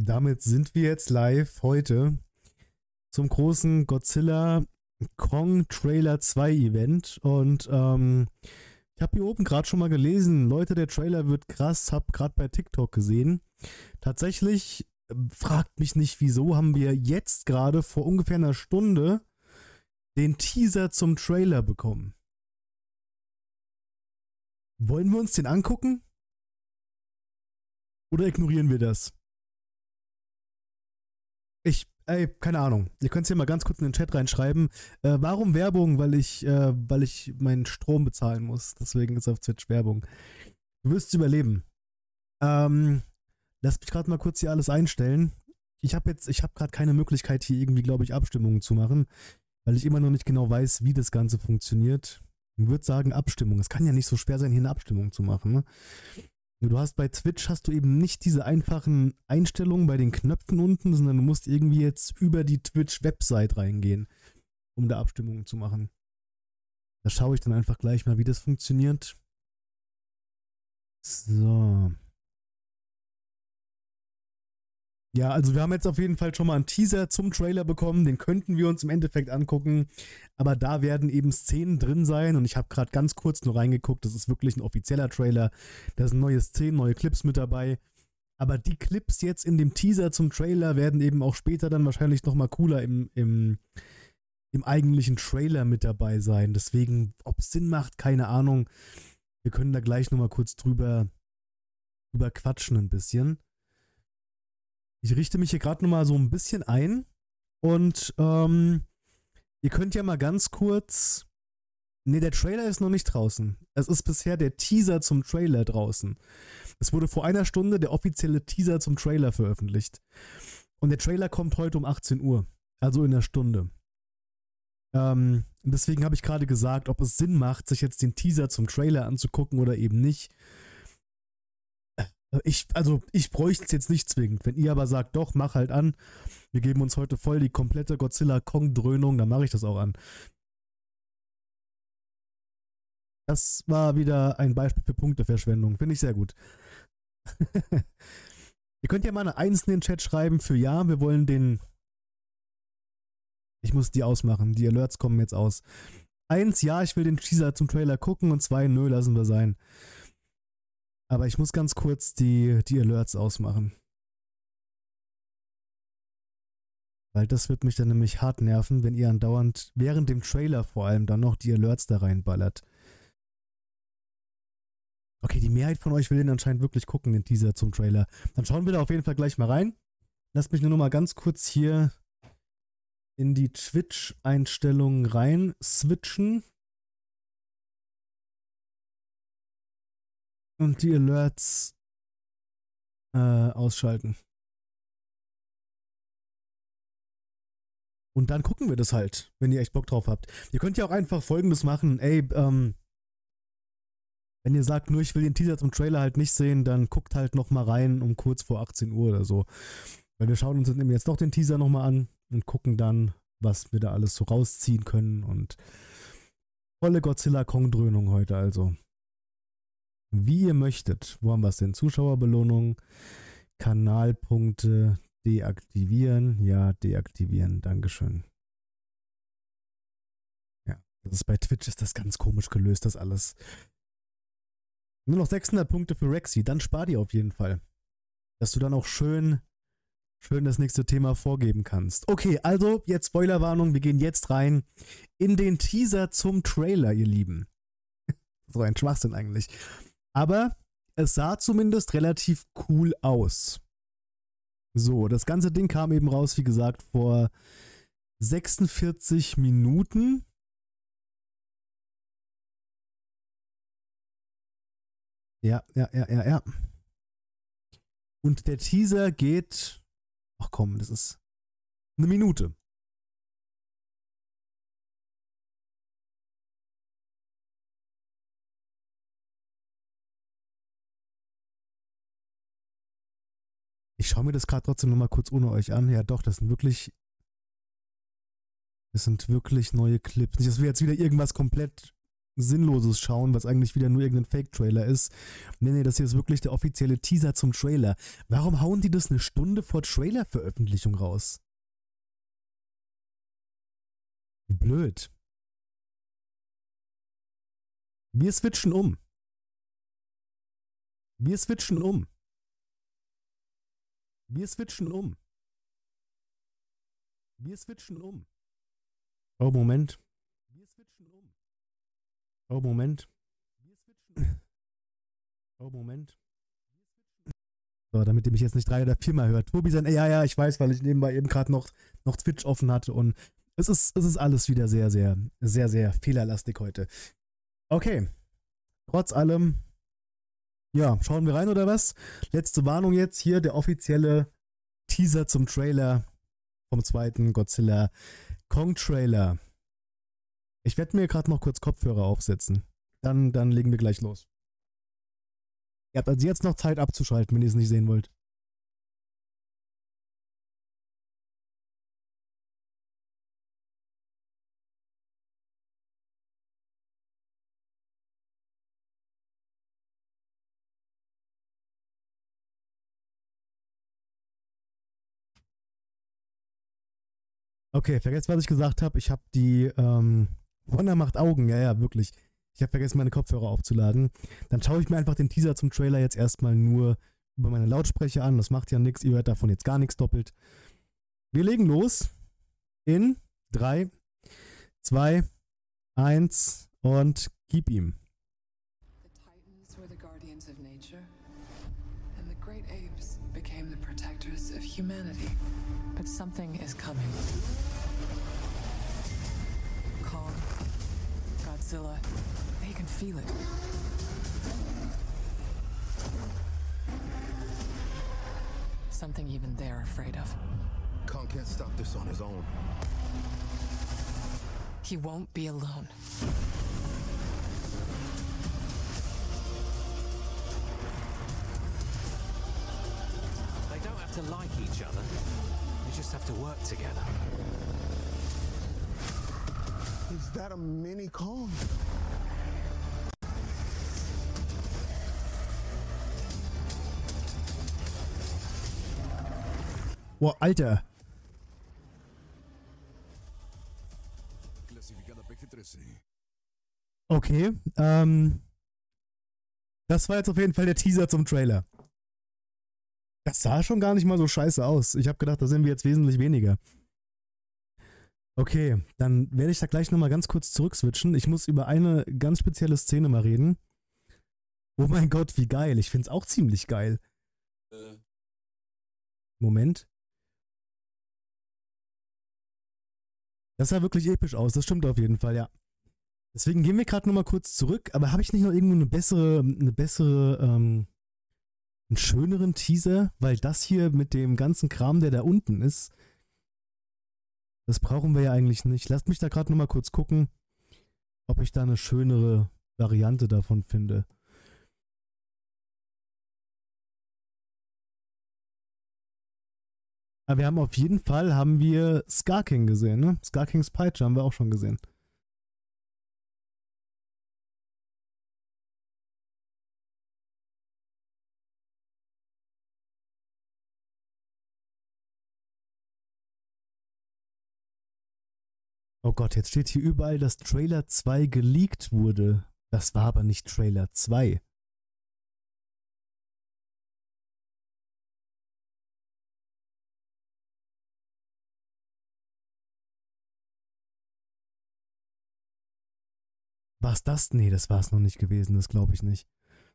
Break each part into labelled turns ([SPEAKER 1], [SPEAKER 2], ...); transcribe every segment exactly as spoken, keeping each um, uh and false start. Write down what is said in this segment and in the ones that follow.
[SPEAKER 1] Damit sind wir jetzt live heute zum großen Godzilla Kong Trailer zwei Event. Und ähm, ich habe hier oben gerade schon mal gelesen, Leute, der Trailer wird krass, hab gerade bei TikTok gesehen. Tatsächlich, äh, fragt mich nicht wieso, haben wir jetzt gerade vor ungefähr einer Stunde den Teaser zum Trailer bekommen. Wollen wir uns den angucken? Oder ignorieren wir das? Ich, ey, keine Ahnung. Ihr könnt es hier mal ganz kurz in den Chat reinschreiben. Äh, warum Werbung? Weil ich, äh, weil ich meinen Strom bezahlen muss. Deswegen ist auf Twitch Werbung. Du wirst es überleben. Ähm, lass mich gerade mal kurz hier alles einstellen. Ich habe jetzt, ich habe gerade keine Möglichkeit hier irgendwie, glaube ich, Abstimmungen zu machen, weil ich immer noch nicht genau weiß, wie das Ganze funktioniert. Ich würde sagen Abstimmung. Es kann ja nicht so schwer sein, hier eine Abstimmung zu machen, ne? Du hast bei Twitch hast du eben nicht diese einfachen Einstellungen bei den Knöpfen unten, sondern du musst irgendwie jetzt über die Twitch-Website reingehen, um da Abstimmungen zu machen. Da schaue ich dann einfach gleich mal, wie das funktioniert. So. Ja, also wir haben jetzt auf jeden Fall schon mal einen Teaser zum Trailer bekommen, den könnten wir uns im Endeffekt angucken, aber da werden eben Szenen drin sein und ich habe gerade ganz kurz nur reingeguckt, das ist wirklich ein offizieller Trailer, da sind neue Szenen, neue Clips mit dabei, aber die Clips jetzt in dem Teaser zum Trailer werden eben auch später dann wahrscheinlich nochmal cooler im, im, im eigentlichen Trailer mit dabei sein, deswegen, ob es Sinn macht, keine Ahnung, wir können da gleich nochmal kurz drüber, drüber quatschen ein bisschen. Ich richte mich hier gerade nochmal so ein bisschen ein und ähm, ihr könnt ja mal ganz kurz... Ne, der Trailer ist noch nicht draußen. Es ist bisher der Teaser zum Trailer draußen. Es wurde vor einer Stunde der offizielle Teaser zum Trailer veröffentlicht. Und der Trailer kommt heute um achtzehn Uhr, also in einer Stunde. Ähm, deswegen habe ich gerade gesagt, ob es Sinn macht, sich jetzt den Teaser zum Trailer anzugucken oder eben nicht. Ich, also ich bräuchte es jetzt nicht zwingend. Wenn ihr aber sagt, doch, mach halt an. Wir geben uns heute voll die komplette Godzilla-Kong-Dröhnung, dann mache ich das auch an. Das war wieder ein Beispiel für Punkteverschwendung. Finde ich sehr gut. Ihr könnt ja mal eine Eins in den Chat schreiben für ja, wir wollen den... Ich muss die ausmachen. Die Alerts kommen jetzt aus. Eins, ja, ich will den Teaser zum Trailer gucken und zwei, nö, lassen wir sein. Aber ich muss ganz kurz die, die Alerts ausmachen. Weil das wird mich dann nämlich hart nerven, wenn ihr andauernd, während dem Trailer vor allem, dann noch die Alerts da reinballert. Okay, die Mehrheit von euch will den anscheinend wirklich gucken, den Teaser zum Trailer. Dann schauen wir da auf jeden Fall gleich mal rein. Lasst mich nur noch mal ganz kurz hier in die Twitch-Einstellungen rein switchen. Und die Alerts äh, ausschalten. Und dann gucken wir das halt, wenn ihr echt Bock drauf habt. Ihr könnt ja auch einfach Folgendes machen. Ey, ähm, wenn ihr sagt, nur ich will den Teaser zum Trailer halt nicht sehen, dann guckt halt nochmal rein um kurz vor achtzehn Uhr oder so. Weil wir schauen uns dann jetzt noch den Teaser nochmal an und gucken dann, was wir da alles so rausziehen können. Und volle Godzilla-Kong-Dröhnung heute also. Wie ihr möchtet. Wo haben wir es denn? Zuschauerbelohnung, Kanalpunkte, deaktivieren. Ja, deaktivieren. Dankeschön. Ja, das ist bei Twitch ist das ganz komisch gelöst, das alles. Nur noch sechshundert Punkte für Rexy. Dann spar die auf jeden Fall. Dass du dann auch schön, schön das nächste Thema vorgeben kannst. Okay, also jetzt Spoilerwarnung. Wir gehen jetzt rein in den Teaser zum Trailer, ihr Lieben. So ein Schwachsinn eigentlich. Aber es sah zumindest relativ cool aus. So, das ganze Ding kam eben raus, wie gesagt, vor sechsundvierzig Minuten. Ja, ja, ja, ja, ja. Und der Teaser geht... Ach komm, das ist eine Minute. Ich schaue mir das gerade trotzdem nochmal kurz ohne euch an. Ja doch, das sind wirklich... Das sind wirklich neue Clips. Nicht, dass wir jetzt wieder irgendwas komplett Sinnloses schauen, was eigentlich wieder nur irgendein Fake-Trailer ist. Nee, nee, das hier ist wirklich der offizielle Teaser zum Trailer. Warum hauen die das eine Stunde vor Trailer-Veröffentlichung raus? Blöd. Wir switchen um. Wir switchen um. Wir switchen um. Wir switchen um. Oh, Moment. Wir switchen um. Oh, Moment. Wir switchen. Oh, Moment. So, damit ihr mich jetzt nicht drei oder viermal hört. Tobi sagt, ja, ja, ich weiß, weil ich nebenbei eben gerade noch, noch Twitch offen hatte und es ist, es ist alles wieder sehr, sehr, sehr, sehr fehlerlastig heute. Okay. Trotz allem, ja, schauen wir rein oder was? Letzte Warnung jetzt hier, der offizielle Teaser zum Trailer vom zweiten Godzilla Kong Trailer. Ich werde mir gerade noch kurz Kopfhörer aufsetzen. Dann, dann legen wir gleich los. Ihr habt also jetzt noch Zeit abzuschalten, wenn ihr es nicht sehen wollt. Okay, vergesst, was ich gesagt habe. Ich habe die ähm, Wonder macht Augen. Ja, ja, wirklich. Ich habe vergessen, meine Kopfhörer aufzuladen. Dann schaue ich mir einfach den Teaser zum Trailer jetzt erstmal nur über meine Lautsprecher an. Das macht ja nichts. Ihr hört davon jetzt gar nichts doppelt. Wir legen los in drei, zwei, eins und gib ihm.
[SPEAKER 2] The Titans were the guardians of nature, and the great apes became the protectors of humanity. But something is coming. Kong, Godzilla, they can feel it. Something even they're afraid of.
[SPEAKER 3] Kong can't stop this on his own.
[SPEAKER 2] He won't be alone.
[SPEAKER 4] They don't have to like each other. They just have to work together.
[SPEAKER 3] Is that a mini Kong?
[SPEAKER 1] Boah, Alter. Okay, ähm. Das war jetzt auf jeden Fall der Teaser zum Trailer. Das sah schon gar nicht mal so scheiße aus. Ich habe gedacht, da sind wir jetzt wesentlich weniger. Okay, dann werde ich da gleich nochmal ganz kurz zurückswitchen. Ich muss über eine ganz spezielle Szene mal reden. Oh mein Gott, wie geil. Ich finde es auch ziemlich geil. Äh. Moment. Das sah wirklich episch aus, das stimmt auf jeden Fall, ja. Deswegen gehen wir gerade nochmal kurz zurück, aber habe ich nicht noch irgendwo eine bessere, eine bessere, ähm, einen schöneren Teaser? Weil das hier mit dem ganzen Kram, der da unten ist, das brauchen wir ja eigentlich nicht. Lasst mich da gerade nochmal kurz gucken, ob ich da eine schönere Variante davon finde. Aber wir haben auf jeden Fall, haben wir Scar King gesehen, ne? Scar Kings Peitsche haben wir auch schon gesehen. Oh Gott, jetzt steht hier überall, dass Trailer zwei geleakt wurde. Das war aber nicht Trailer zwei. War's das? Nee, das war es noch nicht gewesen, das glaube ich nicht.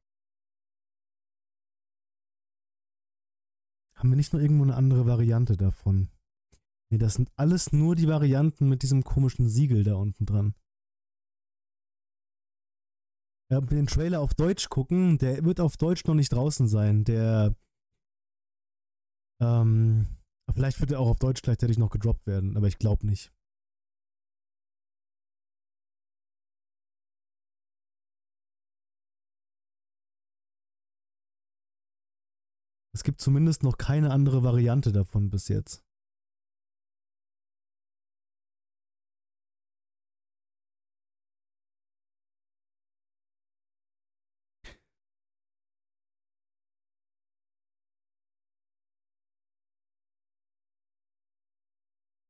[SPEAKER 1] Haben wir nicht noch irgendwo eine andere Variante davon? Nee, das sind alles nur die Varianten mit diesem komischen Siegel da unten dran. Ja, wenn wir den Trailer auf Deutsch gucken, der wird auf Deutsch noch nicht draußen sein. Der, ähm, vielleicht wird er auch auf Deutsch gleichzeitig noch gedroppt werden, aber ich glaube nicht. Es gibt zumindest noch keine andere Variante davon bis jetzt.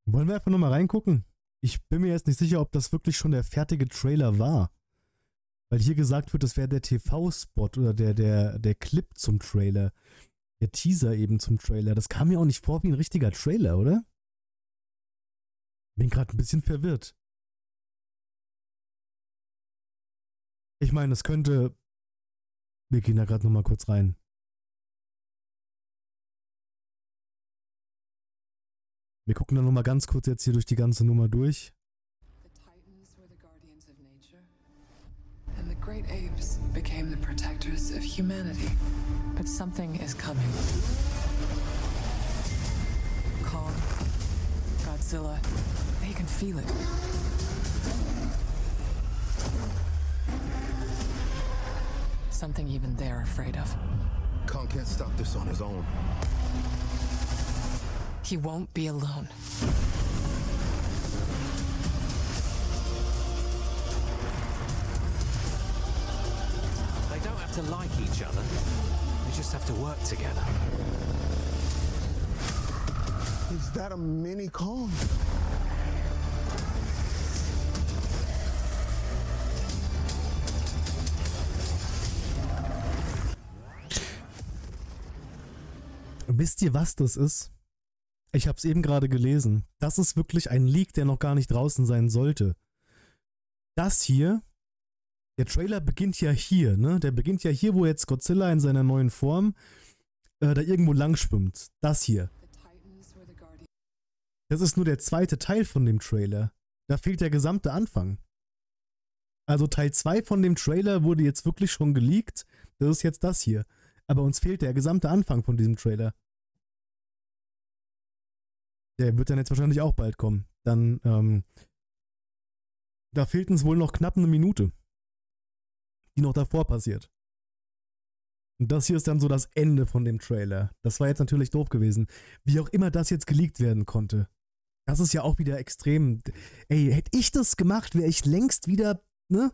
[SPEAKER 1] Wollen wir einfach nochmal reingucken? Ich bin mir jetzt nicht sicher, ob das wirklich schon der fertige Trailer war. Weil hier gesagt wird, das wäre der T V-Spot oder der, der, der Clip zum Trailer. Der Teaser eben zum Trailer. Das kam mir auch nicht vor wie ein richtiger Trailer, oder? Bin gerade ein bisschen verwirrt. Ich meine, es könnte... Wir gehen da gerade nochmal kurz rein. Wir gucken dann nochmal ganz kurz jetzt hier durch die ganze Nummer durch.
[SPEAKER 2] The Titans were the guardians of nature, and the great apes became the protectors of humanity. But something is coming. Kong, Godzilla, they can feel it. Something even they're afraid of.
[SPEAKER 3] Kong can't stop this on his own.
[SPEAKER 2] He won't be alone.
[SPEAKER 4] They don't have to like each other. They just have to work together.
[SPEAKER 3] Is that a mini Kong?
[SPEAKER 1] Wisst ihr, was das ist? Ich habe es eben gerade gelesen. Das ist wirklich ein Leak, der noch gar nicht draußen sein sollte. Das hier, der Trailer beginnt ja hier, ne? Der beginnt ja hier, wo jetzt Godzilla in seiner neuen Form äh, da irgendwo lang schwimmt. Das hier. Das ist nur der zweite Teil von dem Trailer. Da fehlt der gesamte Anfang. Also Teil zwei von dem Trailer wurde jetzt wirklich schon geleakt. Das ist jetzt das hier. Aber uns fehlt der gesamte Anfang von diesem Trailer. Der wird dann jetzt wahrscheinlich auch bald kommen. Dann, ähm, da fehlt uns wohl noch knapp eine Minute, die noch davor passiert. Und das hier ist dann so das Ende von dem Trailer. Das war jetzt natürlich doof gewesen. Wie auch immer das jetzt geleakt werden konnte. Das ist ja auch wieder extrem. Ey, hätte ich das gemacht, wäre ich längst wieder, ne?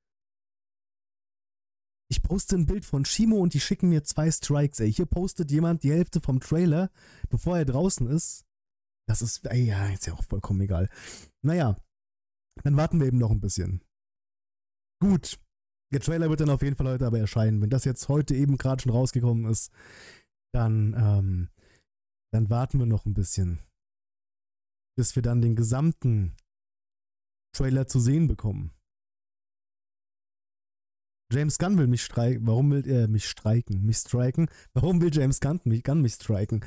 [SPEAKER 1] Ich poste ein Bild von Shimo und die schicken mir zwei Strikes, ey. Hier postet jemand die Hälfte vom Trailer, bevor er draußen ist. Das ist, ey, ja, ist ja auch vollkommen egal. Naja, dann warten wir eben noch ein bisschen. Gut, der Trailer wird dann auf jeden Fall heute aber erscheinen. Wenn das jetzt heute eben gerade schon rausgekommen ist, dann, ähm, dann warten wir noch ein bisschen, bis wir dann den gesamten Trailer zu sehen bekommen. James Gunn will mich streiken. Warum will er mich streiken? Mich striken? Warum will James Gunn mich, Gunn mich striken?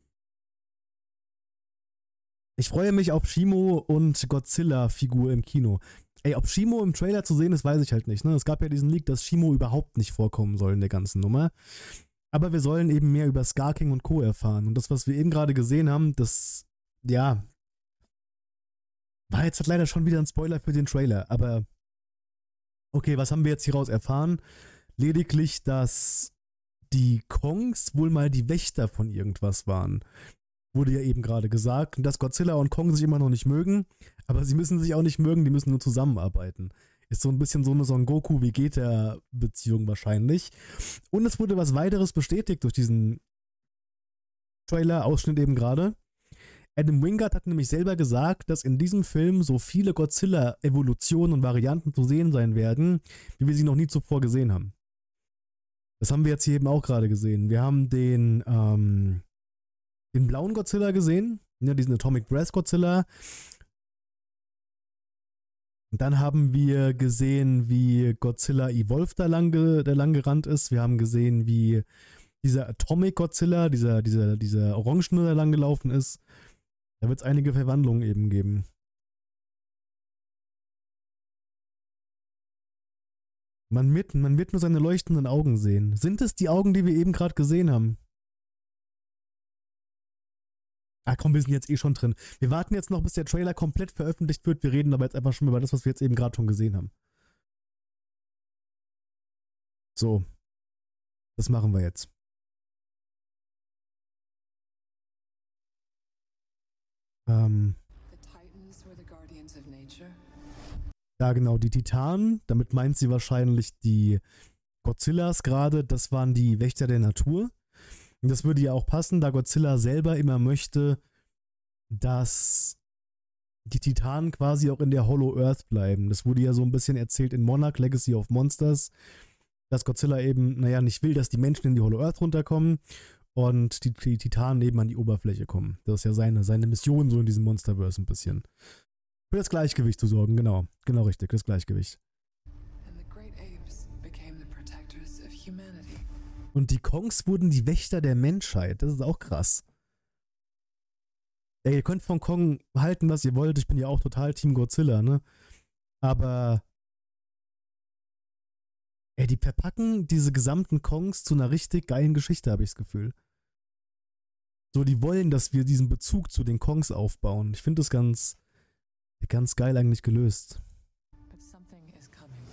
[SPEAKER 1] Ich freue mich auf Shimo und Godzilla-Figur im Kino. Ey, ob Shimo im Trailer zu sehen ist, weiß ich halt nicht. Ne? Es gab ja diesen Leak, dass Shimo überhaupt nicht vorkommen soll in der ganzen Nummer. Aber wir sollen eben mehr über Scar King und Co. erfahren. Und das, was wir eben gerade gesehen haben, das, ja, war jetzt halt leider schon wieder ein Spoiler für den Trailer. Aber okay, was haben wir jetzt hieraus erfahren? Lediglich, dass die Kongs wohl mal die Wächter von irgendwas waren. Wurde ja eben gerade gesagt. Und dass Godzilla und Kong sich immer noch nicht mögen. Aber sie müssen sich auch nicht mögen, die müssen nur zusammenarbeiten. Ist so ein bisschen so eine Son Goku-Vegeta-Beziehung wahrscheinlich. Und es wurde was weiteres bestätigt durch diesen Trailer-Ausschnitt eben gerade. Adam Wingard hat nämlich selber gesagt, dass in diesem Film so viele Godzilla-Evolutionen und Varianten zu sehen sein werden, wie wir sie noch nie zuvor gesehen haben. Das haben wir jetzt hier eben auch gerade gesehen. Wir haben den, ähm, den blauen Godzilla gesehen, ja, diesen Atomic Breath Godzilla. Und dann haben wir gesehen, wie Godzilla Evolved da lang, ge da lang gerannt ist. Wir haben gesehen, wie dieser Atomic Godzilla, dieser, dieser, dieser Orangene da lang gelaufen ist. Da wird es einige Verwandlungen eben geben. Man wird, man wird nur seine leuchtenden Augen sehen. Sind es die Augen, die wir eben gerade gesehen haben? Ah komm, wir sind jetzt eh schon drin. Wir warten jetzt noch, bis der Trailer komplett veröffentlicht wird. Wir reden aber jetzt einfach schon über das, was wir jetzt eben gerade schon gesehen haben. So. Das machen wir jetzt. Ähm. Ja, genau, die Titanen, damit meint sie wahrscheinlich die Godzillas gerade, das waren die Wächter der Natur. Und das würde ja auch passen, da Godzilla selber immer möchte, dass die Titanen quasi auch in der Hollow Earth bleiben. Das wurde ja so ein bisschen erzählt in Monarch Legacy of Monsters, dass Godzilla eben, naja, nicht will, dass die Menschen in die Hollow Earth runterkommen und die, die Titanen eben an die Oberfläche kommen. Das ist ja seine, seine Mission so in diesem Monsterverse ein bisschen. Für das Gleichgewicht zu sorgen, genau. Genau richtig, das Gleichgewicht.
[SPEAKER 2] And the great apes became the protectors of humanity.
[SPEAKER 1] Und die Kongs wurden die Wächter der Menschheit. Das ist auch krass. Ey, ihr könnt von Kong halten, was ihr wollt. Ich bin ja auch total Team Godzilla, ne? Aber ey, die verpacken diese gesamten Kongs zu einer richtig geilen Geschichte, habe ich das Gefühl. So, die wollen, dass wir diesen Bezug zu den Kongs aufbauen. Ich finde das ganz, ganz geil eigentlich gelöst.
[SPEAKER 2] But something is coming.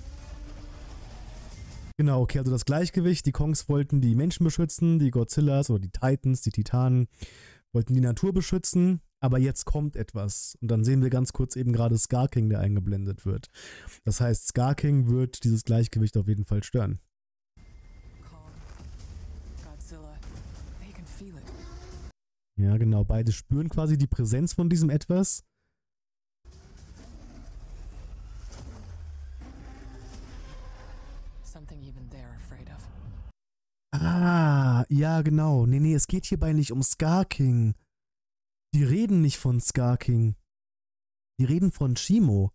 [SPEAKER 1] Genau, okay, also das Gleichgewicht. Die Kongs wollten die Menschen beschützen, die Godzillas oder die Titans, die Titanen wollten die Natur beschützen, aber jetzt kommt etwas. Und dann sehen wir ganz kurz eben gerade Scar King, der eingeblendet wird. Das heißt, Scar King wird dieses Gleichgewicht auf jeden Fall stören.
[SPEAKER 2] Kong, Godzilla, they can feel it.
[SPEAKER 1] Ja, genau, beide spüren quasi die Präsenz von diesem Etwas.
[SPEAKER 2] Something even they're afraid of.
[SPEAKER 1] Ah, ja, genau. Nee, nee, es geht hierbei nicht um Scar King. Die reden nicht von Scar King. Die reden von Shimo.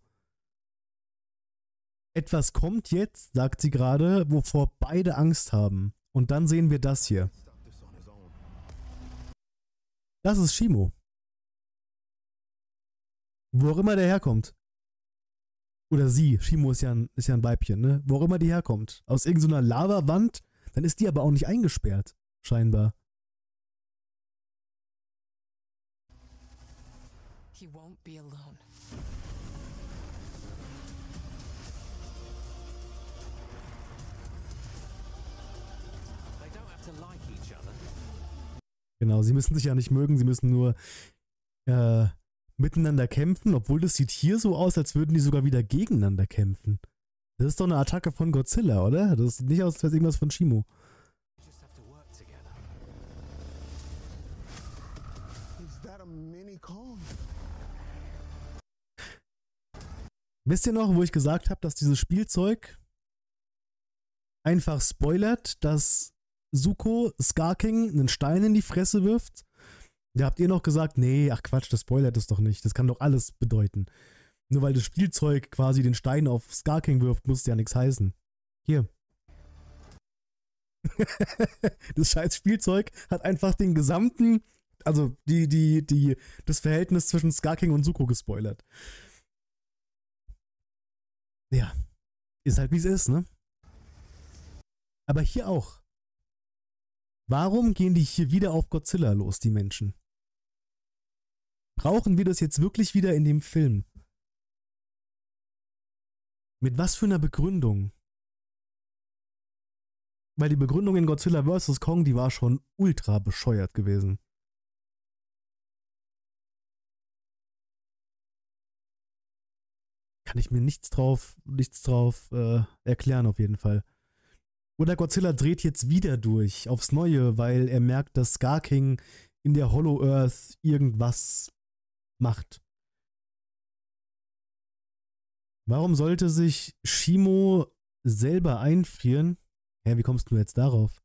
[SPEAKER 1] Etwas kommt jetzt, sagt sie gerade, wovor beide Angst haben. Und dann sehen wir das hier. Das ist Shimo. Wo auch immer der herkommt. Oder sie. Shimo ist ja ein, ist ja ein Weibchen, ne? Wo auch immer die herkommt. Aus irgendeiner Lavawand. Dann ist die aber auch nicht eingesperrt. Scheinbar.
[SPEAKER 2] He won't be alone.
[SPEAKER 4] They don't have to like each other.
[SPEAKER 1] Genau, sie müssen sich ja nicht mögen, sie müssen nur äh, miteinander kämpfen, obwohl das sieht hier so aus, als würden die sogar wieder gegeneinander kämpfen. Das ist doch eine Attacke von Godzilla, oder? Das sieht nicht aus, als wäre irgendwas von Shimo.
[SPEAKER 4] You just have to work together.
[SPEAKER 3] Is that a mini Kong?
[SPEAKER 1] Wisst ihr noch, wo ich gesagt habe, dass dieses Spielzeug einfach spoilert, dass Zuko Scar King einen Stein in die Fresse wirft? Da habt ihr noch gesagt, nee, ach Quatsch, das spoilert es doch nicht. Das kann doch alles bedeuten. Nur weil das Spielzeug quasi den Stein auf Scar King wirft, muss es ja nichts heißen. Hier. Das scheiß Spielzeug hat einfach den gesamten, also die, die, die, das Verhältnis zwischen Scar King und Zuko gespoilert. Ja. Ist halt wie es ist, ne? Aber hier auch. Warum gehen die hier wieder auf Godzilla los, die Menschen? Brauchen wir das jetzt wirklich wieder in dem Film? Mit was für einer Begründung? Weil die Begründung in Godzilla versus. Kong, die war schon ultra bescheuert gewesen. Kann ich mir nichts drauf, nichts drauf äh, erklären auf jeden Fall. Oder Godzilla dreht jetzt wieder durch, aufs Neue, weil er merkt, dass Scar King in der Hollow Earth irgendwas macht. Warum sollte sich Shimo selber einfrieren? Hä, wie kommst du jetzt darauf?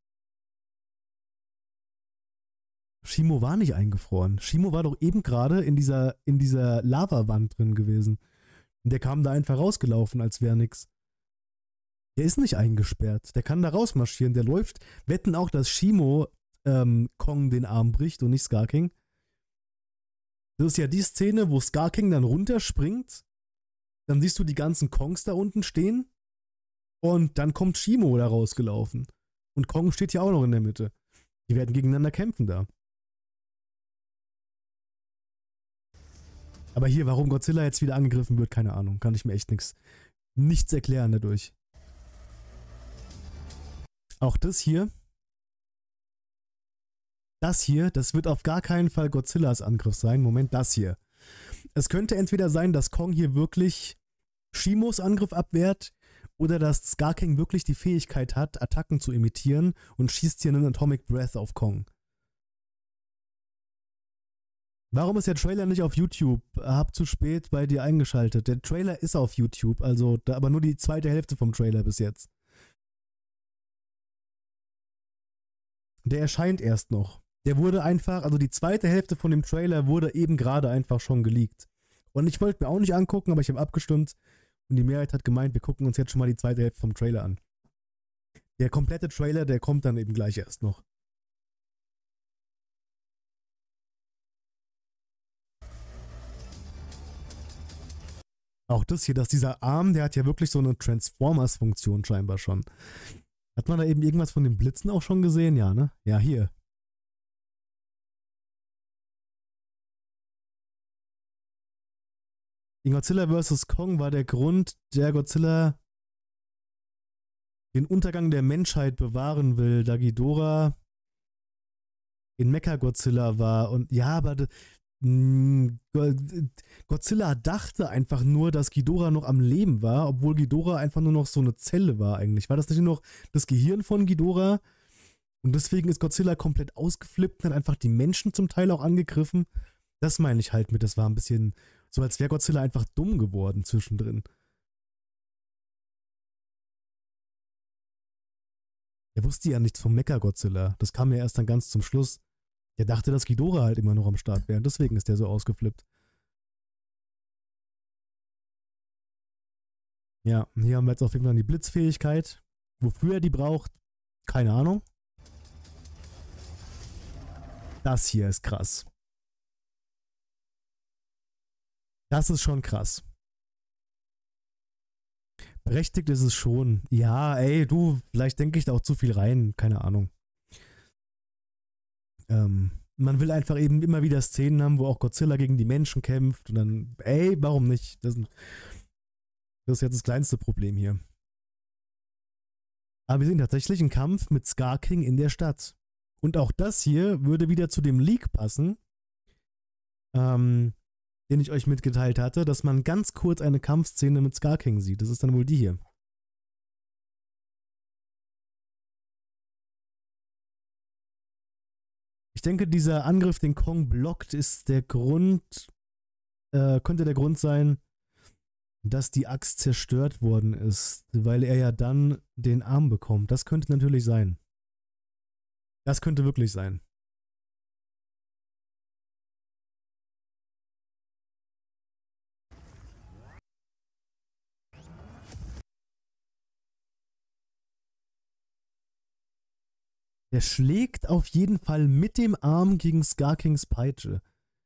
[SPEAKER 1] Shimo war nicht eingefroren. Shimo war doch eben gerade in dieser, in dieser Lavawand drin gewesen. Und der kam da einfach rausgelaufen, als wäre nix. Der ist nicht eingesperrt. Der kann da rausmarschieren. Der läuft. Wetten auch, dass Shimo ähm, Kong den Arm bricht und nicht Scar King. Das ist ja die Szene, wo Scar King dann runterspringt. Dann siehst du die ganzen Kongs da unten stehen. Und dann kommt Shimo da rausgelaufen. Und Kong steht ja auch noch in der Mitte. Die werden gegeneinander kämpfen da. Aber hier, warum Godzilla jetzt wieder angegriffen wird, keine Ahnung. Kann ich mir echt nichts nichts erklären dadurch. Auch das hier. Das hier, das wird auf gar keinen Fall Godzillas Angriff sein. Moment, das hier. Es könnte entweder sein, dass Kong hier wirklich Shimos Angriff abwehrt oder dass Scar King wirklich die Fähigkeit hat, Attacken zu imitieren und schießt hier einen Atomic Breath auf Kong. Warum ist der Trailer nicht auf YouTube? Hab zu spät bei dir eingeschaltet. Der Trailer ist auf YouTube, also da, aber nur die zweite Hälfte vom Trailer bis jetzt. Der erscheint erst noch. Der wurde einfach, also die zweite Hälfte von dem Trailer wurde eben gerade einfach schon geleakt. Und ich wollte mir auch nicht angucken, aber ich habe abgestimmt und die Mehrheit hat gemeint, wir gucken uns jetzt schon mal die zweite Hälfte vom Trailer an. Der komplette Trailer, der kommt dann eben gleich erst noch. Auch das hier, dass dieser Arm, der hat ja wirklich so eine Transformers-Funktion scheinbar schon. Hat man da eben irgendwas von den Blitzen auch schon gesehen? Ja, ne? Ja, hier. In Godzilla versus. Kong war der Grund, der Godzilla den Untergang der Menschheit bewahren will, da Ghidorah in Mechagodzilla war. Und ja, aber Godzilla dachte einfach nur, dass Ghidorah noch am Leben war, obwohl Ghidorah einfach nur noch so eine Zelle war eigentlich. War das nicht nur noch das Gehirn von Ghidorah? Und deswegen ist Godzilla komplett ausgeflippt und hat einfach die Menschen zum Teil auch angegriffen. Das meine ich halt mit, das war ein bisschen so, als wäre Godzilla einfach dumm geworden zwischendrin. Er wusste ja nichts vom Mechagodzilla. Das kam ja erst dann ganz zum Schluss. Der dachte, dass Ghidorah halt immer noch am Start wäre. Deswegen ist der so ausgeflippt. Ja, hier haben wir jetzt auf jeden Fall die Blitzfähigkeit. Wofür er die braucht, keine Ahnung. Das hier ist krass. Das ist schon krass. Berechtigt ist es schon. Ja, ey, du, vielleicht denke ich da auch zu viel rein. Keine Ahnung. Ähm, man will einfach eben immer wieder Szenen haben, wo auch Godzilla gegen die Menschen kämpft. Und dann, ey, warum nicht? Das, das ist jetzt das kleinste Problem hier. Aber wir sehen tatsächlich einen Kampf mit Scar King in der Stadt. Und auch das hier würde wieder zu dem Leak passen, ähm, den ich euch mitgeteilt hatte, dass man ganz kurz eine Kampfszene mit Scar King sieht. Das ist dann wohl die hier. Ich denke, dieser Angriff, den Kong blockt, ist der Grund, äh, könnte der Grund sein, dass die Axt zerstört worden ist, weil er ja dann den Arm bekommt. Das könnte natürlich sein. Das könnte wirklich sein. Der schlägt auf jeden Fall mit dem Arm gegen Scar Kings Peitsche.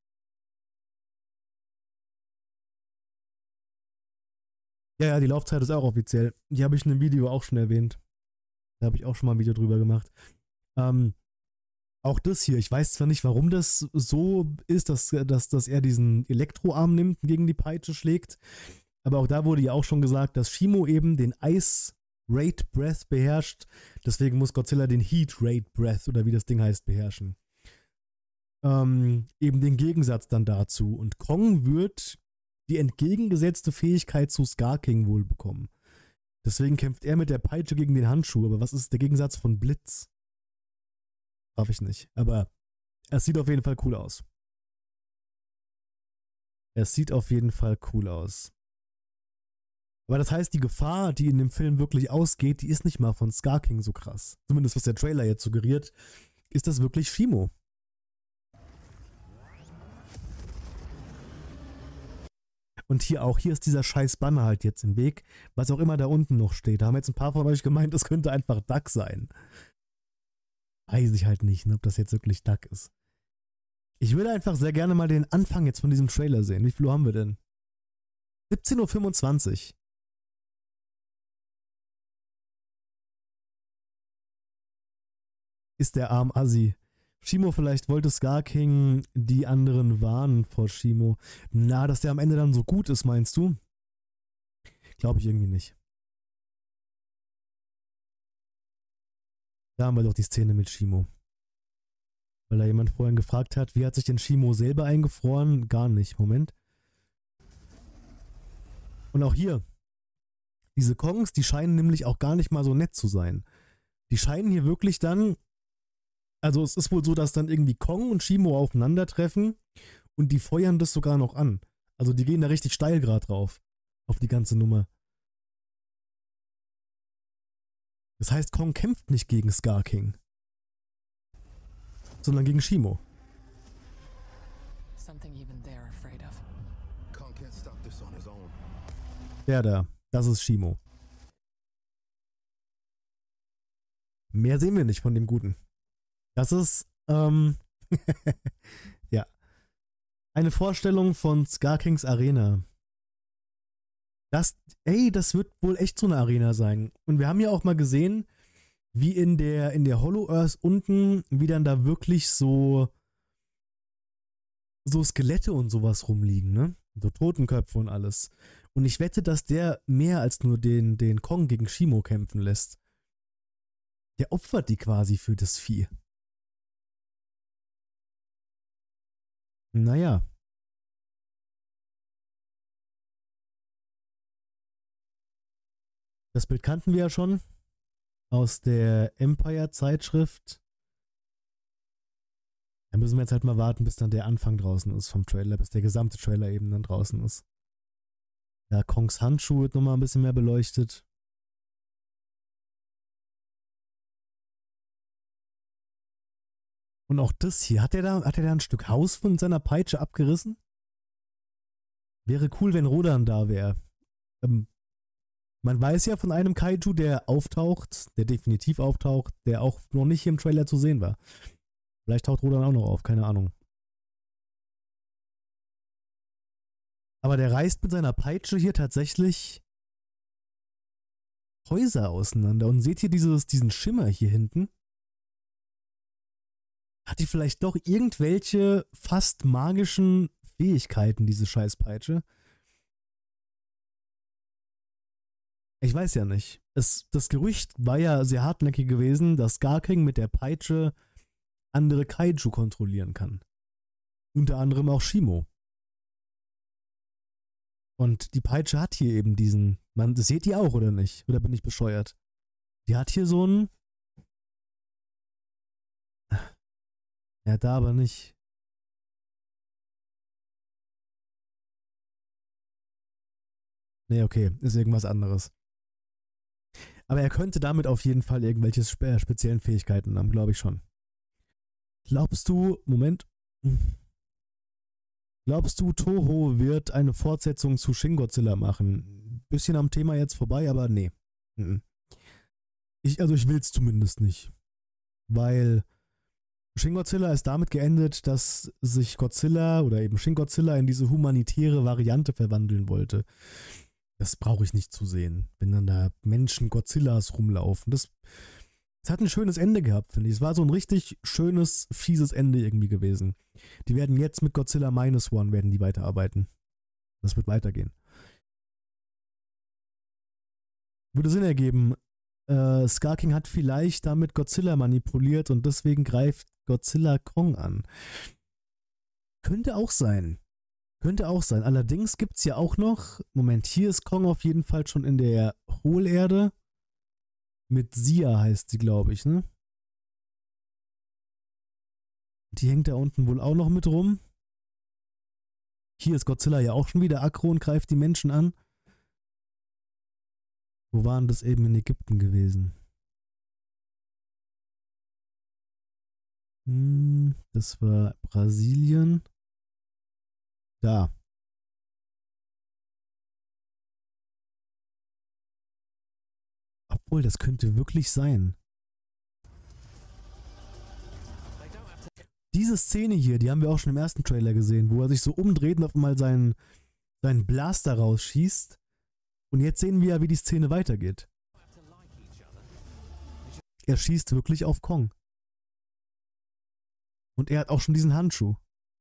[SPEAKER 1] Ja, ja, die Laufzeit ist auch offiziell. Die habe ich in einem Video auch schon erwähnt. Da habe ich auch schon mal ein Video drüber gemacht. Ähm, auch das hier, ich weiß zwar nicht, warum das so ist, dass, dass, dass er diesen Elektroarm nimmt und gegen die Peitsche schlägt. Aber auch da wurde ja auch schon gesagt, dass Shimo eben den Ice Raid Breath beherrscht. Deswegen muss Godzilla den Heat Raid Breath, oder wie das Ding heißt, beherrschen. Ähm, eben den Gegensatz dann dazu. Und Kong wird die entgegengesetzte Fähigkeit zu Scar King wohl bekommen. Deswegen kämpft er mit der Peitsche gegen den Handschuh. Aber was ist der Gegensatz von Blitz? Darf ich nicht. Aber es sieht auf jeden Fall cool aus. Es sieht auf jeden Fall cool aus. Aber das heißt, die Gefahr, die in dem Film wirklich ausgeht, die ist nicht mal von Scar King so krass. Zumindest was der Trailer jetzt suggeriert, ist das wirklich Shimo. Und hier auch, hier ist dieser scheiß Banner halt jetzt im Weg, was auch immer da unten noch steht. Da haben jetzt ein paar von euch gemeint, das könnte einfach Duck sein. Weiß ich halt nicht, ne, ob das jetzt wirklich Duck ist. Ich würde einfach sehr gerne mal den Anfang jetzt von diesem Trailer sehen. Wie viel Uhr haben wir denn? siebzehn Uhr fünfundzwanzig. Ist der Arm Assi. Shimo, vielleicht wollte Scar King die anderen warnen vor Shimo. Na, dass der am Ende dann so gut ist, meinst du? Glaube ich irgendwie nicht. Da haben wir doch die Szene mit Shimo. Weil da jemand vorhin gefragt hat, wie hat sich denn Shimo selber eingefroren? Gar nicht. Moment. Und auch hier. Diese Kongs, die scheinen nämlich auch gar nicht mal so nett zu sein. Die scheinen hier wirklich dann... Also es ist wohl so, dass dann irgendwie Kong und Shimo aufeinandertreffen Und die feuern das sogar noch an. Also die gehen da richtig steil gerade drauf. Auf die ganze Nummer. Das heißt, Kong kämpft nicht gegen Scar King. Sondern gegen Shimo.
[SPEAKER 2] Something even they're afraid of.
[SPEAKER 3] Kong can't stop this on his own.
[SPEAKER 1] Der da. Das ist Shimo. Mehr sehen wir nicht von dem Guten. Das ist, ähm, ja. Eine Vorstellung von Scar Kings Arena. Das, ey, das wird wohl echt so eine Arena sein. Und wir haben ja auch mal gesehen, wie in der, in der Hollow-Earth unten, wie dann da wirklich so, so Skelette und sowas rumliegen, ne? So Totenköpfe und alles. Und ich wette, dass der mehr als nur den, den Kong gegen Shimo kämpfen lässt. Der opfert die quasi für das Vieh. Naja. Das Bild kannten wir ja schon aus der Empire-Zeitschrift. Da müssen wir jetzt halt mal warten, bis dann der Anfang draußen ist vom Trailer, bis der gesamte Trailer eben dann draußen ist. Ja, Kongs Handschuh wird nochmal ein bisschen mehr beleuchtet. Und auch das hier, hat er da, hat er da ein Stück Haus von seiner Peitsche abgerissen? Wäre cool, wenn Rodan da wäre. Ähm, man weiß ja von einem Kaiju, der auftaucht, der definitiv auftaucht, der auch noch nicht hier im Trailer zu sehen war. Vielleicht taucht Rodan auch noch auf, keine Ahnung. Aber der reißt mit seiner Peitsche hier tatsächlich Häuser auseinander. Und seht ihr dieses, diesen Schimmer hier hinten? Hat die vielleicht doch irgendwelche fast magischen Fähigkeiten, diese Scheißpeitsche? Ich weiß ja nicht. Es, das Gerücht war ja sehr hartnäckig gewesen, dass Scar King mit der Peitsche andere Kaiju kontrollieren kann. Unter anderem auch Shimo. Und die Peitsche hat hier eben diesen... Man, das seht ihr auch, oder nicht? Oder bin ich bescheuert? Die hat hier so einen... Ja, da aber nicht. Nee, okay, ist irgendwas anderes. Aber er könnte damit auf jeden Fall irgendwelche spe speziellen Fähigkeiten haben, glaube ich schon. Glaubst du, Moment. Glaubst du, Toho wird eine Fortsetzung zu Shin Godzilla machen? Bisschen am Thema jetzt vorbei, aber nee. Ich, also ich will es zumindest nicht. Weil Shin Godzilla ist damit geendet, dass sich Godzilla oder eben Shin Godzilla in diese humanitäre Variante verwandeln wollte. Das brauche ich nicht zu sehen, wenn dann da Menschen Godzillas rumlaufen. Das, das hat ein schönes Ende gehabt, finde ich. Es war so ein richtig schönes, fieses Ende irgendwie gewesen. Die werden jetzt mit Godzilla Minus One werden die weiterarbeiten. Das wird weitergehen. Würde Sinn ergeben. Äh, Scar King hat vielleicht damit Godzilla manipuliert und deswegen greift Godzilla Kong an. Könnte auch sein. Könnte auch sein. Allerdings gibt es ja auch noch, Moment, hier ist Kong auf jeden Fall schon in der Hohlerde. Mit Sia heißt sie, glaube ich, ne? Die hängt da unten wohl auch noch mit rum. Hier ist Godzilla ja auch schon wieder aggro und greift die Menschen an. Wo waren das eben in Ägypten gewesen? Hm, das war Brasilien. Da. Obwohl, das könnte wirklich sein. Diese Szene hier, die haben wir auch schon im ersten Trailer gesehen, wo er sich so umdreht und auf einmal seinen, seinen Blaster rausschießt. Und jetzt sehen wir ja, wie die Szene weitergeht. Er schießt wirklich auf Kong. Und er hat auch schon diesen Handschuh.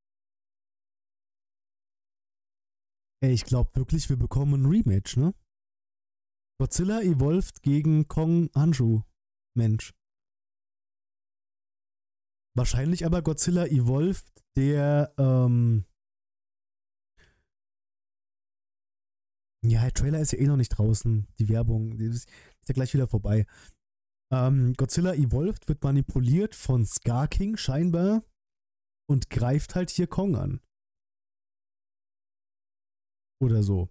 [SPEAKER 1] Ey, ich glaube wirklich, wir bekommen ein Rematch, ne? Godzilla evolved gegen Kong Handschuh. Mensch. Wahrscheinlich aber Godzilla evolved, der, ähm... ja, der Trailer ist ja eh noch nicht draußen. Die Werbung, die ist ja gleich wieder vorbei. Ähm, Godzilla evolved wird manipuliert von Scar King scheinbar und greift halt hier Kong an. Oder so.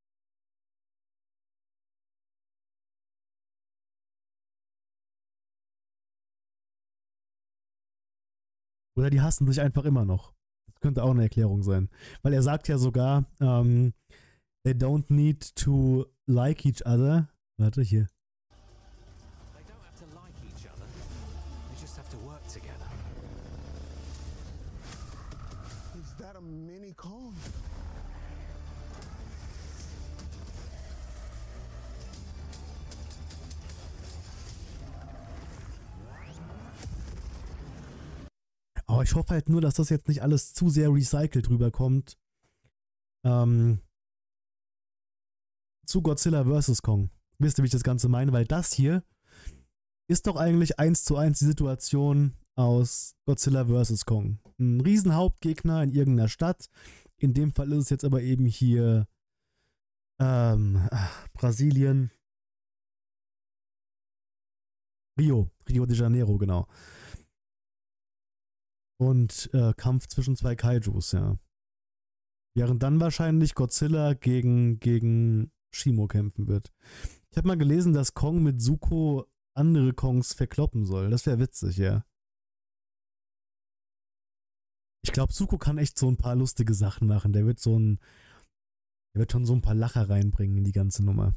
[SPEAKER 1] Oder die hassen sich einfach immer noch. Das könnte auch eine Erklärung sein. Weil er sagt ja sogar, ähm, they don't need to like each other. Warte, hier.
[SPEAKER 4] They don't have to like each other. They just have to work together.
[SPEAKER 3] Is that a mini Kong?
[SPEAKER 1] Aber ich hoffe halt nur, dass das jetzt nicht alles zu sehr recycelt rüberkommt. Ähm, zu Godzilla versus. Kong. Wisst ihr, wie ich das Ganze meine? Weil das hier ist doch eigentlich eins zu eins die Situation aus Godzilla versus. Kong. Ein Riesenhauptgegner in irgendeiner Stadt. In dem Fall ist es jetzt aber eben hier ähm, Brasilien. Rio. Rio de Janeiro, genau. Und äh, Kampf zwischen zwei Kaijus, ja. Während dann wahrscheinlich Godzilla gegen, gegen Shimo kämpfen wird. Ich habe mal gelesen, dass Kong mit Zuko andere Kongs verkloppen soll. Das wäre witzig, ja. Ich glaube, Zuko kann echt so ein paar lustige Sachen machen. Der wird so ein, der wird schon so ein paar Lacher reinbringen in die ganze Nummer.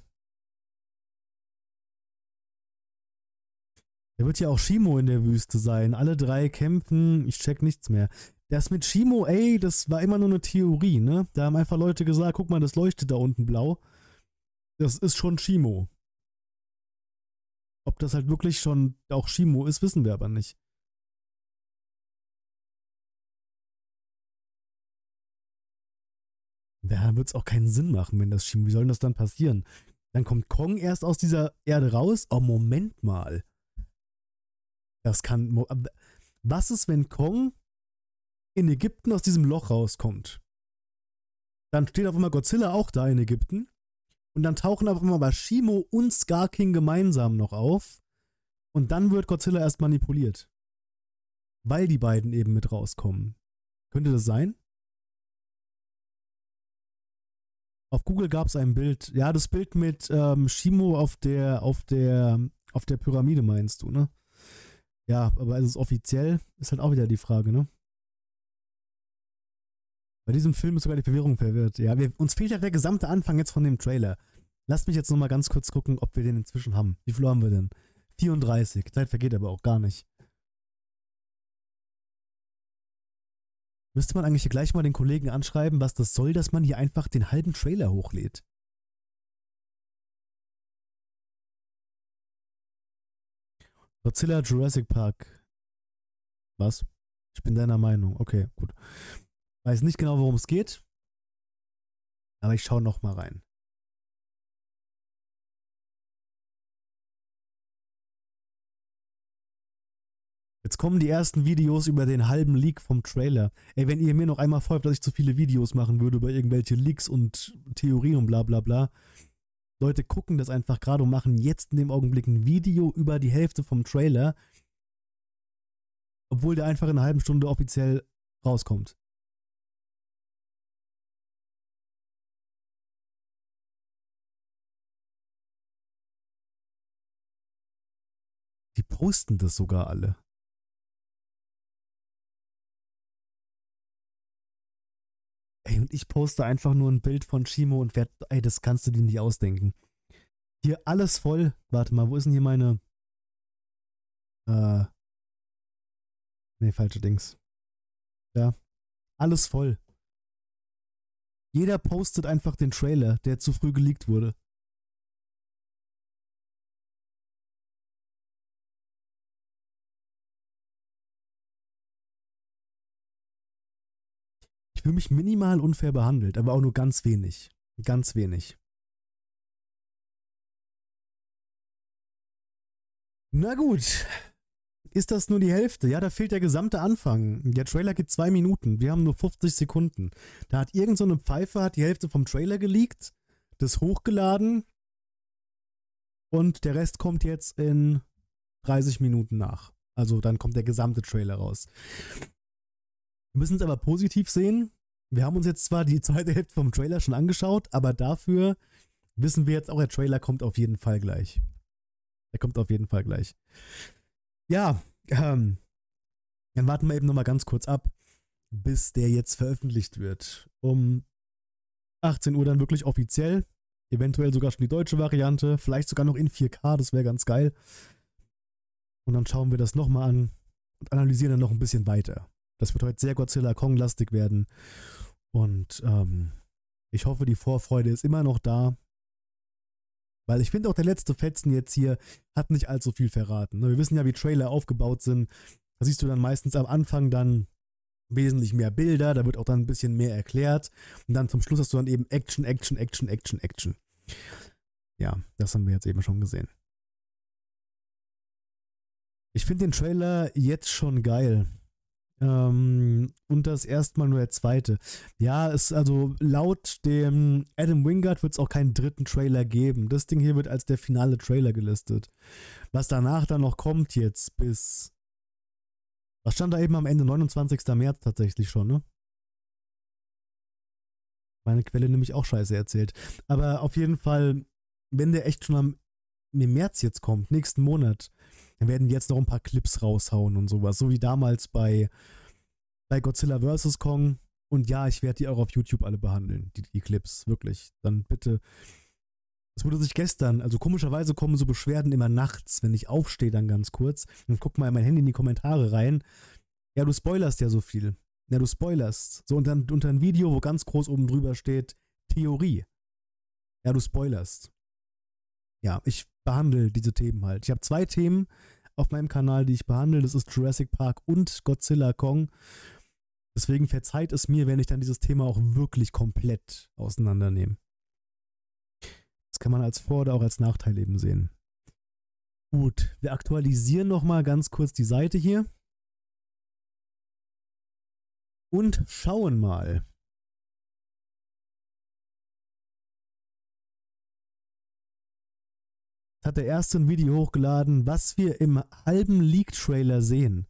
[SPEAKER 1] Da wird ja auch Shimo in der Wüste sein. Alle drei kämpfen. Ich check nichts mehr. Das mit Shimo, ey, das war immer nur eine Theorie, ne? Da haben einfach Leute gesagt, guck mal, das leuchtet da unten blau. Das ist schon Shimo. Ob das halt wirklich schon auch Shimo ist, wissen wir aber nicht. Da wird es auch keinen Sinn machen, wenn das Shimo. Wie soll denn das dann passieren? Dann kommt Kong erst aus dieser Erde raus. Oh, Moment mal. Das kann. Was ist, wenn Kong in Ägypten aus diesem Loch rauskommt? Dann steht auf einmal Godzilla auch da in Ägypten. Und dann tauchen auf einmal aber Shimo und Scar King gemeinsam noch auf. Und dann wird Godzilla erst manipuliert. Weil die beiden eben mit rauskommen. Könnte das sein? Auf Google gab es ein Bild. Ja, das Bild mit ähm, Shimo auf der, auf der, auf der Pyramide meinst du, ne? Ja, aber ist es offiziell? Ist halt auch wieder die Frage, ne? Bei diesem Film ist sogar die Verwirrung verwirrt. Ja, wir, uns fehlt ja der gesamte Anfang jetzt von dem Trailer. Lasst mich jetzt nochmal ganz kurz gucken, ob wir den inzwischen haben. Wie viel haben wir denn? vierunddreißig. Zeit vergeht aber auch gar nicht. Müsste man eigentlich gleich mal den Kollegen anschreiben, was das soll, dass man hier einfach den halben Trailer hochlädt. Godzilla Jurassic Park. Was? Ich bin deiner Meinung. Okay, gut. Weiß nicht genau, worum es geht. Aber ich schaue noch mal rein. Jetzt kommen die ersten Videos über den halben Leak vom Trailer. Ey, wenn ihr mir noch einmal folgt, dass ich zu viele Videos machen würde über irgendwelche Leaks und Theorien und bla bla bla. Leute gucken das einfach gerade und machen jetzt in dem Augenblick ein Video über die Hälfte vom Trailer, obwohl der einfach in einer halben Stunde offiziell rauskommt. Die posten das sogar alle. Ey, und ich poste einfach nur ein Bild von Shimo und werd, ey, das kannst du dir nicht ausdenken. Hier alles voll. Warte mal, wo ist denn hier meine... Äh... Ne, falsche Dings. Ja. Alles voll. Jeder postet einfach den Trailer, der zu früh geleakt wurde. Ich fühle mich minimal unfair behandelt, aber auch nur ganz wenig. Ganz wenig. Na gut. Ist das nur die Hälfte? Ja, da fehlt der gesamte Anfang. Der Trailer geht zwei Minuten. Wir haben nur fünfzig Sekunden. Da hat irgend so eine Pfeife hat die Hälfte vom Trailer geleakt, das hochgeladen und der Rest kommt jetzt in dreißig Minuten nach. Also dann kommt der gesamte Trailer raus. Wir müssen es aber positiv sehen. wir haben uns jetzt zwar die zweite Hälfte vom Trailer schon angeschaut, aber dafür wissen wir jetzt auch, der Trailer kommt auf jeden Fall gleich. Der kommt auf jeden Fall gleich. Ja, ähm, dann warten wir eben nochmal ganz kurz ab, bis der jetzt veröffentlicht wird. Um achtzehn Uhr dann wirklich offiziell. Eventuell sogar schon die deutsche Variante. Vielleicht sogar noch in vier K, das wäre ganz geil. Und dann schauen wir das nochmal an und analysieren dann noch ein bisschen weiter. Das wird heute sehr Godzilla Kong-lastig werden. Und ähm, ich hoffe, die Vorfreude ist immer noch da. Weil ich finde auch, der letzte Fetzen jetzt hier hat nicht allzu viel verraten. Wir wissen ja, wie Trailer aufgebaut sind. Da siehst du dann meistens am Anfang dann wesentlich mehr Bilder. Da wird auch dann ein bisschen mehr erklärt. Und dann zum Schluss hast du dann eben Action, Action, Action, Action, Action. Ja, das haben wir jetzt eben schon gesehen. Ich finde den Trailer jetzt schon geil. Ähm, und das erstmal nur der zweite. Ja, es also laut dem Adam Wingard wird es auch keinen dritten Trailer geben. Das Ding hier wird als der finale Trailer gelistet. Was danach dann noch kommt jetzt bis... Was stand da eben am Ende? neunundzwanzigsten März tatsächlich schon, ne? Meine Quelle nämlich auch scheiße erzählt. Aber auf jeden Fall, wenn der echt schon am im März jetzt kommt, nächsten Monat, dann werden die jetzt noch ein paar Clips raushauen und sowas. So wie damals bei, bei Godzilla versus. Kong. Und ja, ich werde die auch auf YouTube alle behandeln, die, die Clips, wirklich. Dann bitte. Es wurde sich gestern, also komischerweise kommen so Beschwerden immer nachts, wenn ich aufstehe dann ganz kurz und guck mal in mein Handy in die Kommentare rein. Ja, du spoilerst ja so viel. Ja, du spoilerst. So und dann unter ein Video, wo ganz groß oben drüber steht, Theorie. Ja, du spoilerst. Ja, ich behandle diese Themen halt. Ich habe zwei Themen auf meinem Kanal, die ich behandle. Das ist Jurassic Park und Godzilla Kong. Deswegen verzeiht es mir, wenn ich dann dieses Thema auch wirklich komplett auseinandernehme. Das kann man als Vor- oder auch als Nachteil eben sehen. Gut, wir aktualisieren nochmal ganz kurz die Seite hier. Und schauen mal. Hat der erste ein Video hochgeladen, was wir im halben Leak-Trailer sehen.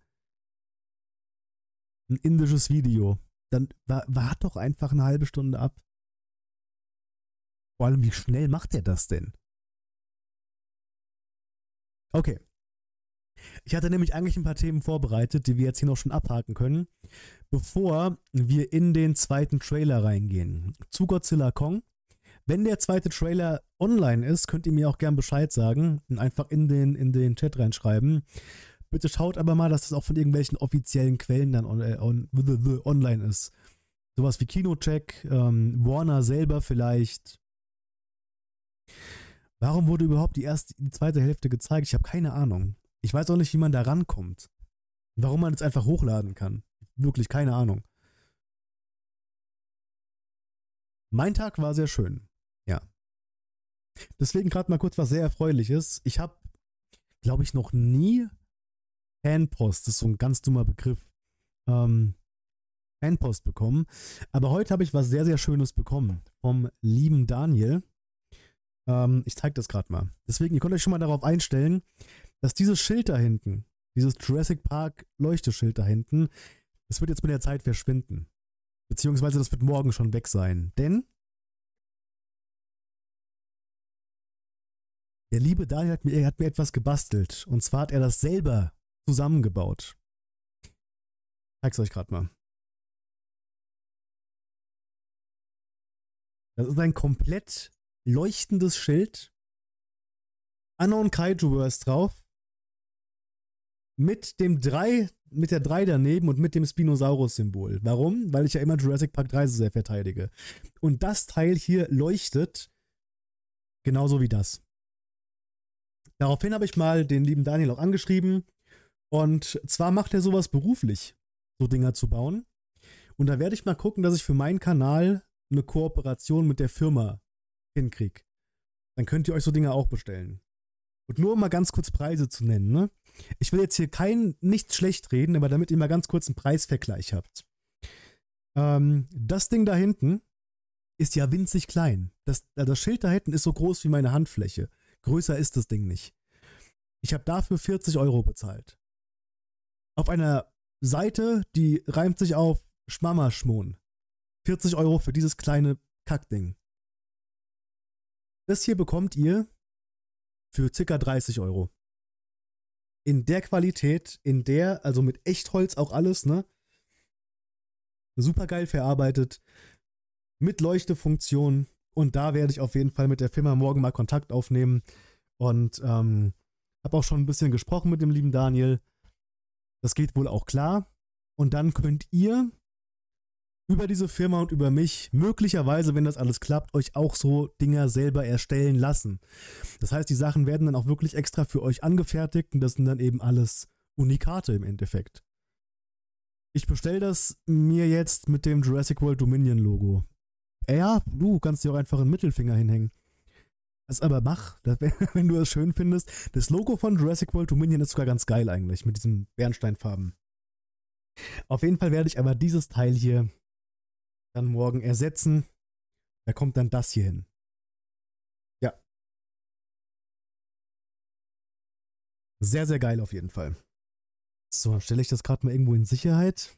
[SPEAKER 1] Ein indisches Video. Dann wart doch einfach eine halbe Stunde ab. Vor allem, wie schnell macht er das denn? Okay. Ich hatte nämlich eigentlich ein paar Themen vorbereitet, die wir jetzt hier noch schon abhaken können, bevor wir in den zweiten Trailer reingehen. Zu Godzilla Kong. Wenn der zweite Trailer online ist, könnt ihr mir auch gern Bescheid sagen und einfach in den, in den Chat reinschreiben. Bitte schaut aber mal, dass das auch von irgendwelchen offiziellen Quellen dann on, on, on, online ist. Sowas wie Kinocheck, ähm, Warner selber vielleicht. Warum wurde überhaupt die erste, die zweite Hälfte gezeigt? Ich habe keine Ahnung. Ich weiß auch nicht, wie man da rankommt. Warum man es einfach hochladen kann. Wirklich keine Ahnung. Mein Tag war sehr schön. Ja. Deswegen gerade mal kurz was sehr Erfreuliches. Ich habe, glaube ich, noch nie Fanpost, das ist so ein ganz dummer Begriff, ähm, Fanpost bekommen. Aber heute habe ich was sehr, sehr Schönes bekommen vom lieben Daniel. Ähm, ich zeige das gerade mal. Deswegen, ihr könnt euch schon mal darauf einstellen, dass dieses Schild da hinten, dieses Jurassic Park Leuchteschild da hinten, das wird jetzt mit der Zeit verschwinden. Beziehungsweise das wird morgen schon weg sein. Denn der liebe Daniel hat mir, er hat mir etwas gebastelt. Und zwar hat er das selber zusammengebaut. Ich zeig's euch gerade mal. Das ist ein komplett leuchtendes Schild. Unknown Kaijuverse drauf. Mit dem drei, mit der drei daneben und mit dem Spinosaurus-Symbol. Warum? Weil ich ja immer Jurassic Park drei so sehr verteidige. Und das Teil hier leuchtet genauso wie das. Daraufhin habe ich mal den lieben Daniel auch angeschrieben. Und zwar macht er sowas beruflich, so Dinger zu bauen. Und da werde ich mal gucken, dass ich für meinen Kanal eine Kooperation mit der Firma hinkriege. Dann könnt ihr euch so Dinge auch bestellen. Und nur um mal ganz kurz Preise zu nennen, ne? Ich will jetzt hier kein, nichts schlecht reden, aber damit ihr mal ganz kurz einen Preisvergleich habt. Ähm, das Ding da hinten ist ja winzig klein. Das, das Schild da hinten ist so groß wie meine Handfläche. Größer ist das Ding nicht. Ich habe dafür vierzig Euro bezahlt. Auf einer Seite, die reimt sich auf Schmammerschmon. vierzig Euro für dieses kleine Kackding. Das hier bekommt ihr für ca. dreißig Euro. In der Qualität, in der, also mit Echtholz auch alles, ne? Super geil verarbeitet, mit Leuchtefunktion, und da werde ich auf jeden Fall mit der Firma morgen mal Kontakt aufnehmen und ähm, habe auch schon ein bisschen gesprochen mit dem lieben Daniel. Das geht wohl auch klar, und dann könnt ihr über diese Firma und über mich möglicherweise, wenn das alles klappt, euch auch so Dinger selber erstellen lassen. Das heißt, die Sachen werden dann auch wirklich extra für euch angefertigt, und das sind dann eben alles Unikate im Endeffekt. Ich bestelle das mir jetzt mit dem Jurassic World Dominion Logo. Ja, du kannst dir auch einfach einen Mittelfinger hinhängen. Das aber mach, das, wenn du es schön findest. Das Logo von Jurassic World Dominion ist sogar ganz geil eigentlich, mit diesen Bernsteinfarben. Auf jeden Fall werde ich aber dieses Teil hier dann morgen ersetzen. Da kommt dann das hier hin. Ja. Sehr, sehr geil auf jeden Fall. So, dann stelle ich das gerade mal irgendwo in Sicherheit.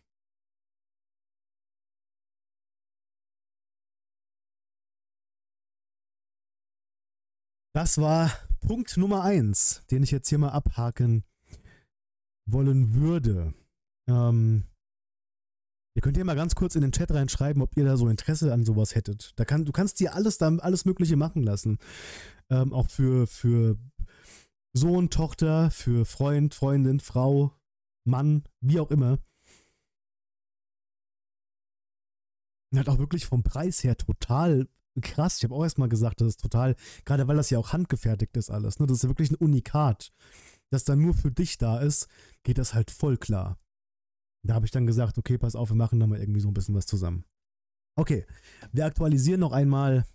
[SPEAKER 1] Das war Punkt Nummer eins, den ich jetzt hier mal abhaken wollen würde. Ähm, ihr könnt ja mal ganz kurz in den Chat reinschreiben, ob ihr da so Interesse an sowas hättet. Da kann, du kannst dir alles, da, alles Mögliche machen lassen. Ähm, auch für, für Sohn, Tochter, für Freund, Freundin, Frau, Mann, wie auch immer. Und halt auch wirklich vom Preis her total krass. Ich habe auch erstmal gesagt, das ist total, gerade weil das ja auch handgefertigt ist alles, ne? Das ist ja wirklich ein Unikat. Das dann nur für dich da ist, geht das halt voll klar. Da habe ich dann gesagt, okay, pass auf, wir machen da mal irgendwie so ein bisschen was zusammen. Okay, wir aktualisieren noch einmal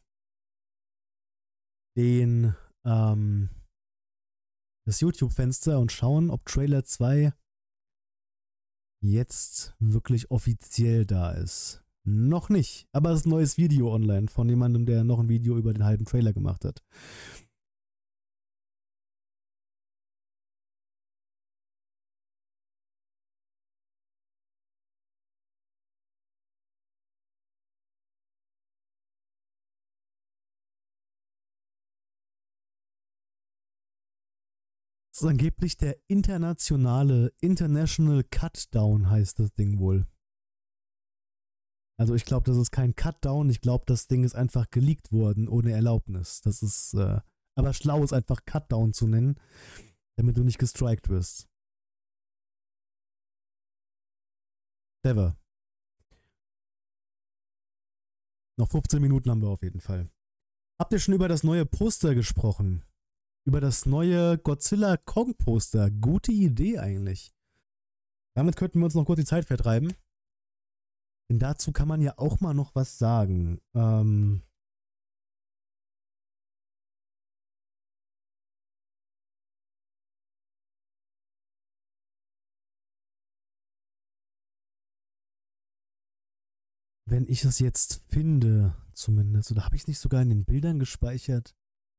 [SPEAKER 1] den, ähm, das YouTube-Fenster und schauen, ob Trailer zwei jetzt wirklich offiziell da ist. Noch nicht, aber es ist ein neues Video online von jemandem, der noch ein Video über den halben Trailer gemacht hat. Das ist angeblich der internationale, International Cutdown heißt das Ding wohl. Also ich glaube, das ist kein Cutdown, ich glaube, das Ding ist einfach geleakt worden, ohne Erlaubnis. Das ist, äh, aber schlau ist einfach Cutdown zu nennen, damit du nicht gestrikt wirst. Clever. Noch fünfzehn Minuten haben wir auf jeden Fall. Habt ihr schon über das neue Poster gesprochen? Über das neue Godzilla Kong Poster. Gute Idee eigentlich. Damit könnten wir uns noch kurz die Zeit vertreiben. Denn dazu kann man ja auch mal noch was sagen. Ähm Wenn ich es jetzt finde, zumindest, oder habe ich es nicht sogar in den Bildern gespeichert?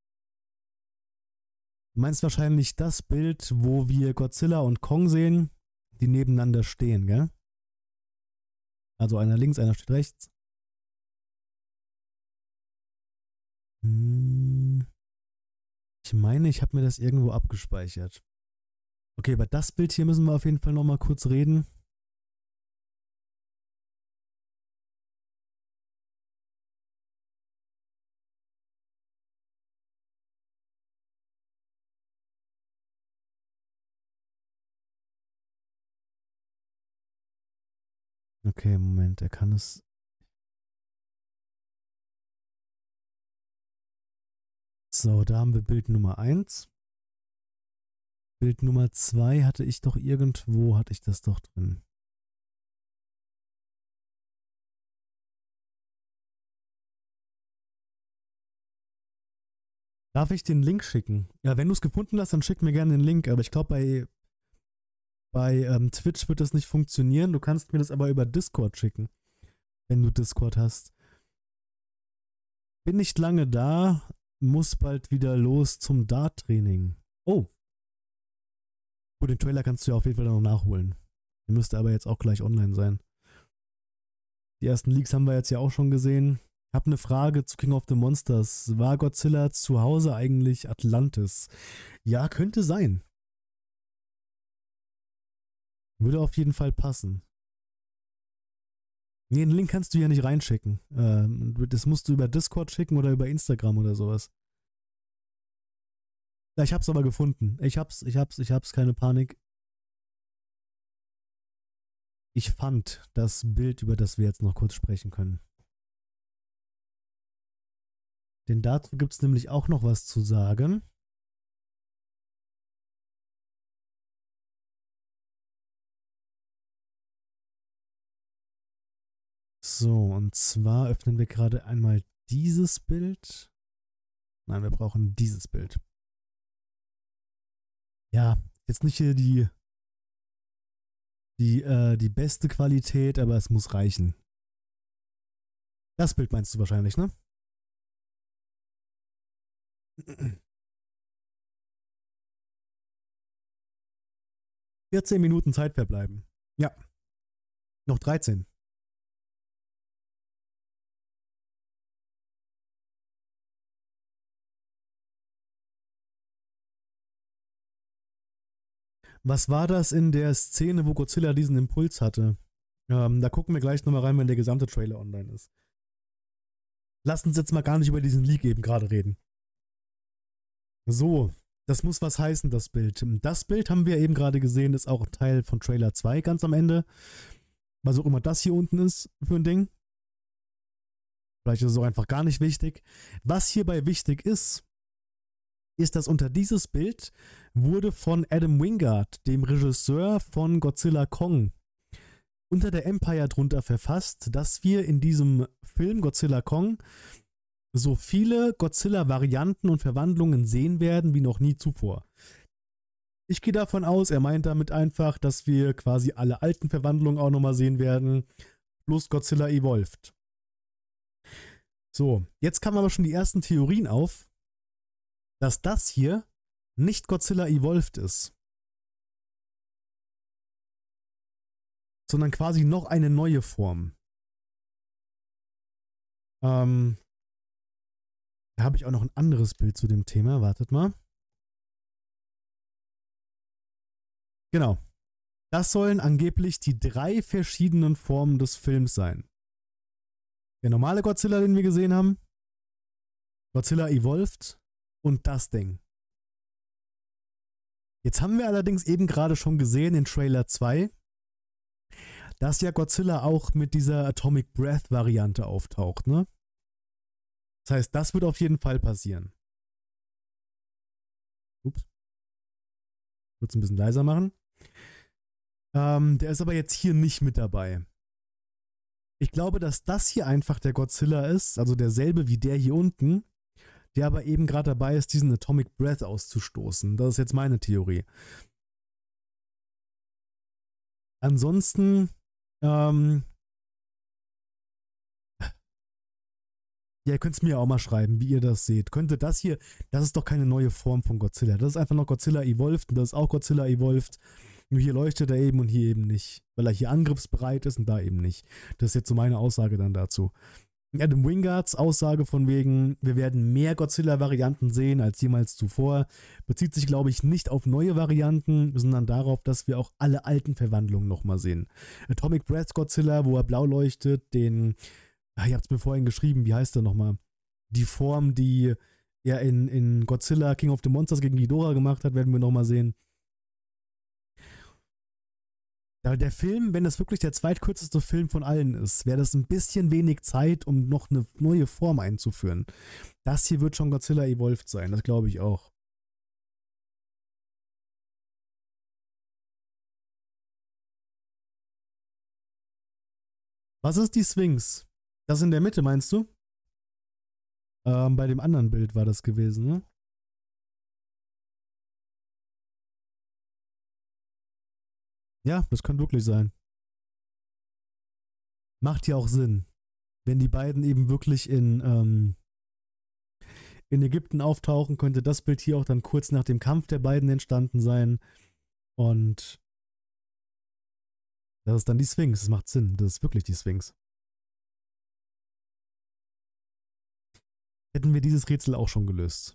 [SPEAKER 1] Du meinst wahrscheinlich das Bild, wo wir Godzilla und Kong sehen, die nebeneinander stehen, gell? Also einer links, einer steht rechts. Hm. Ich meine, ich habe mir das irgendwo abgespeichert. Okay, über das Bild hier müssen wir auf jeden Fall nochmal kurz reden. Okay, Moment, er kann es... So, da haben wir Bild Nummer eins. Bild Nummer zwei hatte ich doch irgendwo, hatte ich das doch drin. Darf ich den Link schicken? Ja, wenn du es gefunden hast, dann schick mir gerne den Link, aber ich glaube, bei, bei ähm, Twitch wird das nicht funktionieren. Du kannst mir das aber über Discord schicken, wenn du Discord hast. Bin nicht lange da, muss bald wieder los zum Dart-Training. Oh. Gut, den Trailer kannst du ja auf jeden Fall noch nachholen. Der müsste aber jetzt auch gleich online sein. Die ersten Leaks haben wir jetzt ja auch schon gesehen. Ich habe eine Frage zu King of the Monsters. War Godzilla zu Hause eigentlich Atlantis? Ja, könnte sein. Würde auf jeden Fall passen. Nee, den Link kannst du ja nicht reinschicken. Ähm, das musst du über Discord schicken oder über Instagram oder sowas. Ja, ich hab's aber gefunden. Ich hab's, ich hab's, ich hab's, keine Panik. Ich fand das Bild, über das wir jetzt noch kurz sprechen können. Denn dazu gibt es nämlich auch noch was zu sagen. So, und zwar öffnen wir gerade einmal dieses Bild. Nein, wir brauchen dieses Bild. Ja, jetzt nicht hier die, die, äh, die beste Qualität, aber es muss reichen. Das Bild meinst du wahrscheinlich, ne? vierzehn Minuten Zeit verbleiben. Ja. Noch dreizehn. Was war das in der Szene, wo Godzilla diesen Impuls hatte? Ähm, da gucken wir gleich nochmal rein, wenn der gesamte Trailer online ist. Lass uns jetzt mal gar nicht über diesen Leak eben gerade reden. So, das muss was heißen, das Bild. Das Bild haben wir eben gerade gesehen, ist auch Teil von Trailer zwei ganz am Ende. Was auch immer das hier unten ist für ein Ding. Vielleicht ist es auch einfach gar nicht wichtig. Was hierbei wichtig ist, ist, dass unter dieses Bild wurde von Adam Wingard, dem Regisseur von Godzilla Kong, unter der Empire drunter verfasst, dass wir in diesem Film Godzilla Kong so viele Godzilla-Varianten und Verwandlungen sehen werden wie noch nie zuvor. Ich gehe davon aus, er meint damit einfach, dass wir quasi alle alten Verwandlungen auch nochmal sehen werden, plus Godzilla Evolved. So, jetzt kamen aber schon die ersten Theorien auf, dass das hier nicht Godzilla Evolved ist, sondern quasi noch eine neue Form. Ähm, da habe ich auch noch ein anderes Bild zu dem Thema. Wartet mal. Genau. Das sollen angeblich die drei verschiedenen Formen des Films sein. Der normale Godzilla, den wir gesehen haben, Godzilla Evolved und das Ding. Jetzt haben wir allerdings eben gerade schon gesehen in Trailer zwei, dass ja Godzilla auch mit dieser Atomic Breath Variante auftaucht, ne? Das heißt, das wird auf jeden Fall passieren. Ups. Ich würde es ein bisschen leiser machen. Ähm, der ist aber jetzt hier nicht mit dabei. Ich glaube, dass das hier einfach der Godzilla ist, also derselbe wie der hier unten, der aber eben gerade dabei ist, diesen Atomic Breath auszustoßen. Das ist jetzt meine Theorie. Ansonsten, ähm, ja, ihr könnt es mir auch mal schreiben, wie ihr das seht. Könnte das hier, das ist doch keine neue Form von Godzilla. Das ist einfach noch Godzilla Evolved und das ist auch Godzilla Evolved. Nur hier leuchtet er eben und hier eben nicht. Weil er hier angriffsbereit ist und da eben nicht. Das ist jetzt so meine Aussage dann dazu. Adam Wingards Aussage von wegen, wir werden mehr Godzilla-Varianten sehen als jemals zuvor, bezieht sich, glaube ich, nicht auf neue Varianten, sondern darauf, dass wir auch alle alten Verwandlungen nochmal sehen. Atomic Breath Godzilla, wo er blau leuchtet, den, ach, ich hab's mir vorhin geschrieben, wie heißt der nochmal? Die Form, die er in, in Godzilla King of the Monsters gegen Ghidorah gemacht hat, werden wir nochmal sehen. Ja, der Film, wenn das wirklich der zweitkürzeste Film von allen ist, wäre das ein bisschen wenig Zeit, um noch eine neue Form einzuführen. Das hier wird schon Godzilla Evolved sein, das glaube ich auch. Was ist die Sphinx? Das in der Mitte, meinst du? Ähm, bei dem anderen Bild war das gewesen, ne? Ja, das könnte wirklich sein. Macht ja auch Sinn. Wenn die beiden eben wirklich in, ähm, in Ägypten auftauchen, könnte das Bild hier auch dann kurz nach dem Kampf der beiden entstanden sein. Und das ist dann die Sphinx. Das macht Sinn. Das ist wirklich die Sphinx. hätten wir dieses Rätsel auch schon gelöst.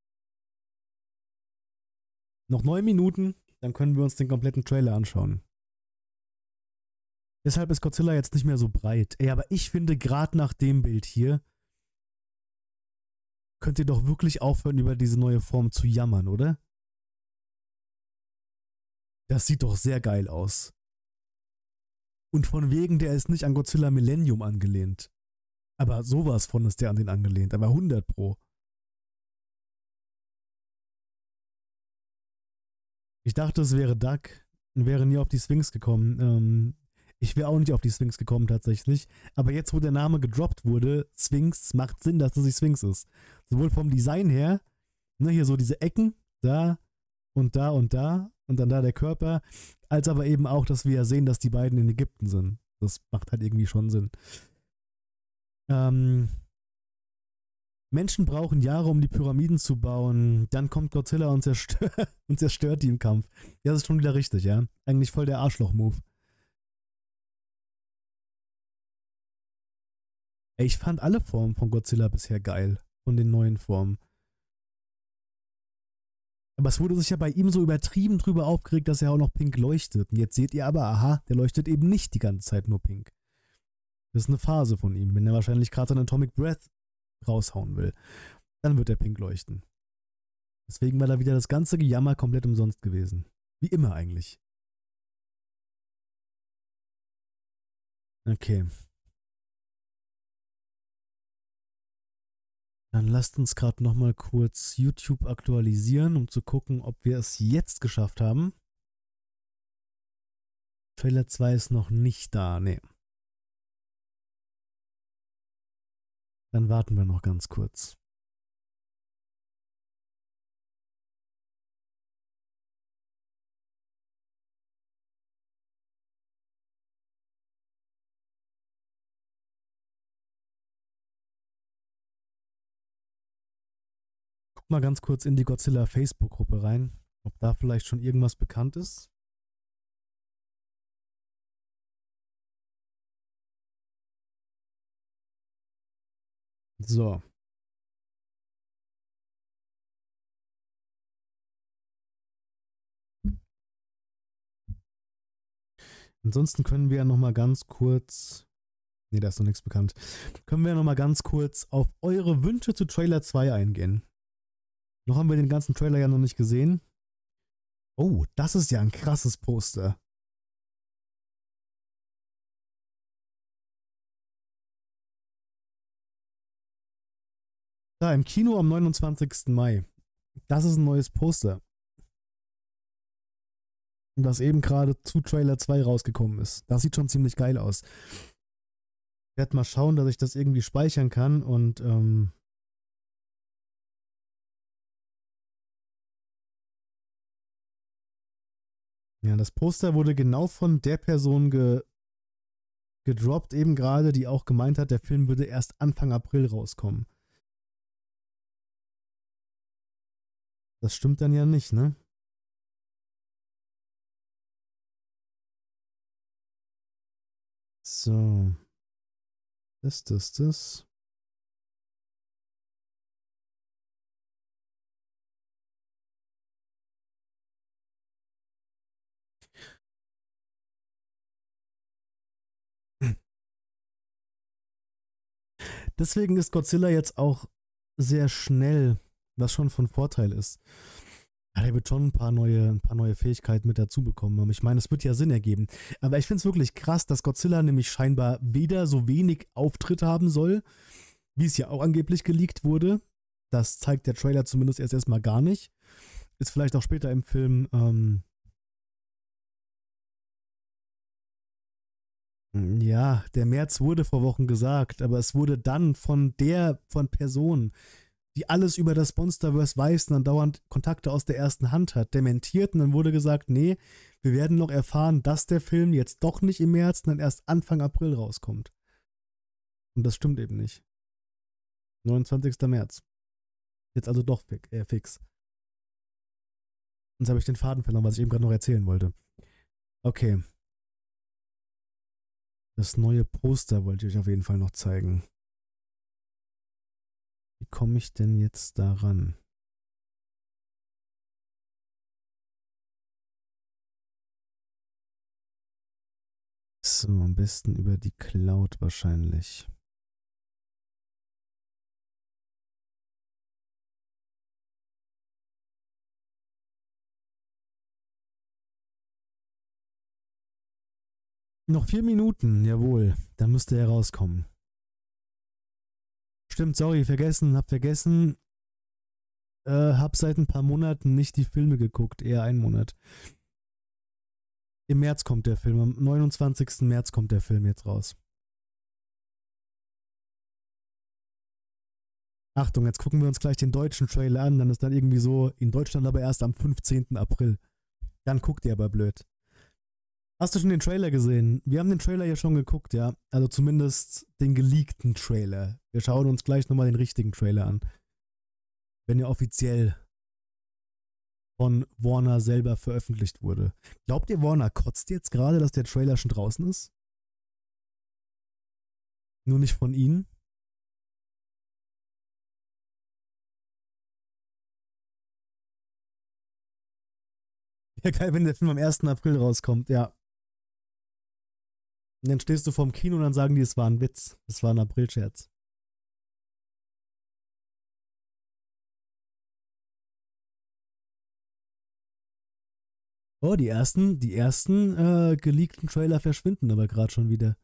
[SPEAKER 1] Noch neun Minuten, dann können wir uns den kompletten Trailer anschauen. Deshalb ist Godzilla jetzt nicht mehr so breit. Ey, aber ich finde, gerade nach dem Bild hier, könnt ihr doch wirklich aufhören, über diese neue Form zu jammern, oder? Das sieht doch sehr geil aus. Und von wegen, der ist nicht an Godzilla Millennium angelehnt. Aber sowas von ist der an den angelehnt, aber hundert Pro. Ich dachte, es wäre Duck und wäre nie auf die Sphinx gekommen. Ähm, ich wäre auch nicht auf die Sphinx gekommen tatsächlich. Aber jetzt, wo der Name gedroppt wurde, Sphinx, macht Sinn, dass das die Sphinx ist. Sowohl vom Design her, ne, hier so diese Ecken, da und da und da und dann da der Körper, als aber eben auch, dass wir ja sehen, dass die beiden in Ägypten sind. Das macht halt irgendwie schon Sinn. Ähm, Menschen brauchen Jahre, um die Pyramiden zu bauen. Dann kommt Godzilla und zerstört, und zerstört die im Kampf. Ja, das ist schon wieder richtig, ja. Eigentlich voll der Arschloch-Move. Ey, ich fand alle Formen von Godzilla bisher geil. Von den neuen Formen. Aber es wurde sich ja bei ihm so übertrieben drüber aufgeregt, dass er auch noch pink leuchtet. Und jetzt seht ihr aber, aha, der leuchtet eben nicht die ganze Zeit nur pink. Das ist eine Phase von ihm. Wenn er wahrscheinlich gerade seinen Atomic Breath raushauen will, dann wird er pink leuchten. Deswegen war da wieder das ganze Gejammer komplett umsonst gewesen. Wie immer eigentlich. Okay. Dann lasst uns gerade nochmal kurz YouTube aktualisieren, um zu gucken, ob wir es jetzt geschafft haben. Trailer zwei ist noch nicht da, ne. Dann warten wir noch ganz kurz. Guck mal ganz kurz in die Godzilla Facebook-Gruppe rein, ob da vielleicht schon irgendwas bekannt ist. So. Ansonsten können wir ja noch mal ganz kurz, ne, da ist noch nichts bekannt, können wir ja noch mal ganz kurz auf eure Wünsche zu Trailer zwei eingehen. Noch haben wir den ganzen Trailer ja noch nicht gesehen. Oh, das ist ja ein krasses Poster. Da, im Kino am neunundzwanzigsten Mai. Das ist ein neues Poster. Das eben gerade zu Trailer zwei rausgekommen ist. Das sieht schon ziemlich geil aus. Ich werde mal schauen, dass ich das irgendwie speichern kann und ähm ja, das Poster wurde genau von der Person ge gedroppt eben gerade, die auch gemeint hat, der Film würde erst Anfang April rauskommen. Das stimmt dann ja nicht, ne? So. Das, das, das. Deswegen ist Godzilla jetzt auch sehr schnell, was schon von Vorteil ist. Ja, der wird schon ein paar neue, ein paar neue Fähigkeiten mit dazu bekommen. Aber ich meine, es wird ja Sinn ergeben. Aber ich finde es wirklich krass, dass Godzilla nämlich scheinbar weder so wenig Auftritt haben soll, wie es ja auch angeblich geleakt wurde. Das zeigt der Trailer zumindest erst erstmal gar nicht. Ist vielleicht auch später im Film ähm ja, der März wurde vor Wochen gesagt, aber es wurde dann von der, von Person, die alles über das Monsterverse weiß und dann dauernd Kontakte aus der ersten Hand hat, dementiert und dann wurde gesagt, nee, wir werden noch erfahren, dass der Film jetzt doch nicht im März, sondern erst Anfang April rauskommt. Und das stimmt eben nicht. neunundzwanzigster März. Jetzt also doch fix. Jetzt habe ich den Faden verloren, was ich eben gerade noch erzählen wollte. Okay. Das neue Poster wollte ich euch auf jeden Fall noch zeigen. Wie komme ich denn jetzt daran? So, am besten über die Cloud wahrscheinlich. Noch vier Minuten, jawohl. Dann müsste er rauskommen. Stimmt, sorry, vergessen, hab vergessen. Äh, hab seit ein paar Monaten nicht die Filme geguckt, eher einen Monat. Im März kommt der Film, am neunundzwanzigsten März kommt der Film jetzt raus. Achtung, jetzt gucken wir uns gleich den deutschen Trailer an, dann ist dann irgendwie so, in Deutschland aber erst am fünfzehnten April. Dann guckt ihr aber blöd. Hast du schon den Trailer gesehen? Wir haben den Trailer ja schon geguckt, ja. Also zumindest den geleakten Trailer. Wir schauen uns gleich nochmal den richtigen Trailer an. Wenn er offiziell von Warner selber veröffentlicht wurde. Glaubt ihr, Warner kotzt jetzt gerade, dass der Trailer schon draußen ist? Nur nicht von ihnen? Ja, geil, wenn der Film am ersten April rauskommt, ja. Und dann stehst du vorm Kino und dann sagen die, es war ein Witz. Es war ein Aprilscherz. Oh, die ersten, die ersten äh, geleakten Trailer verschwinden aber gerade schon wieder.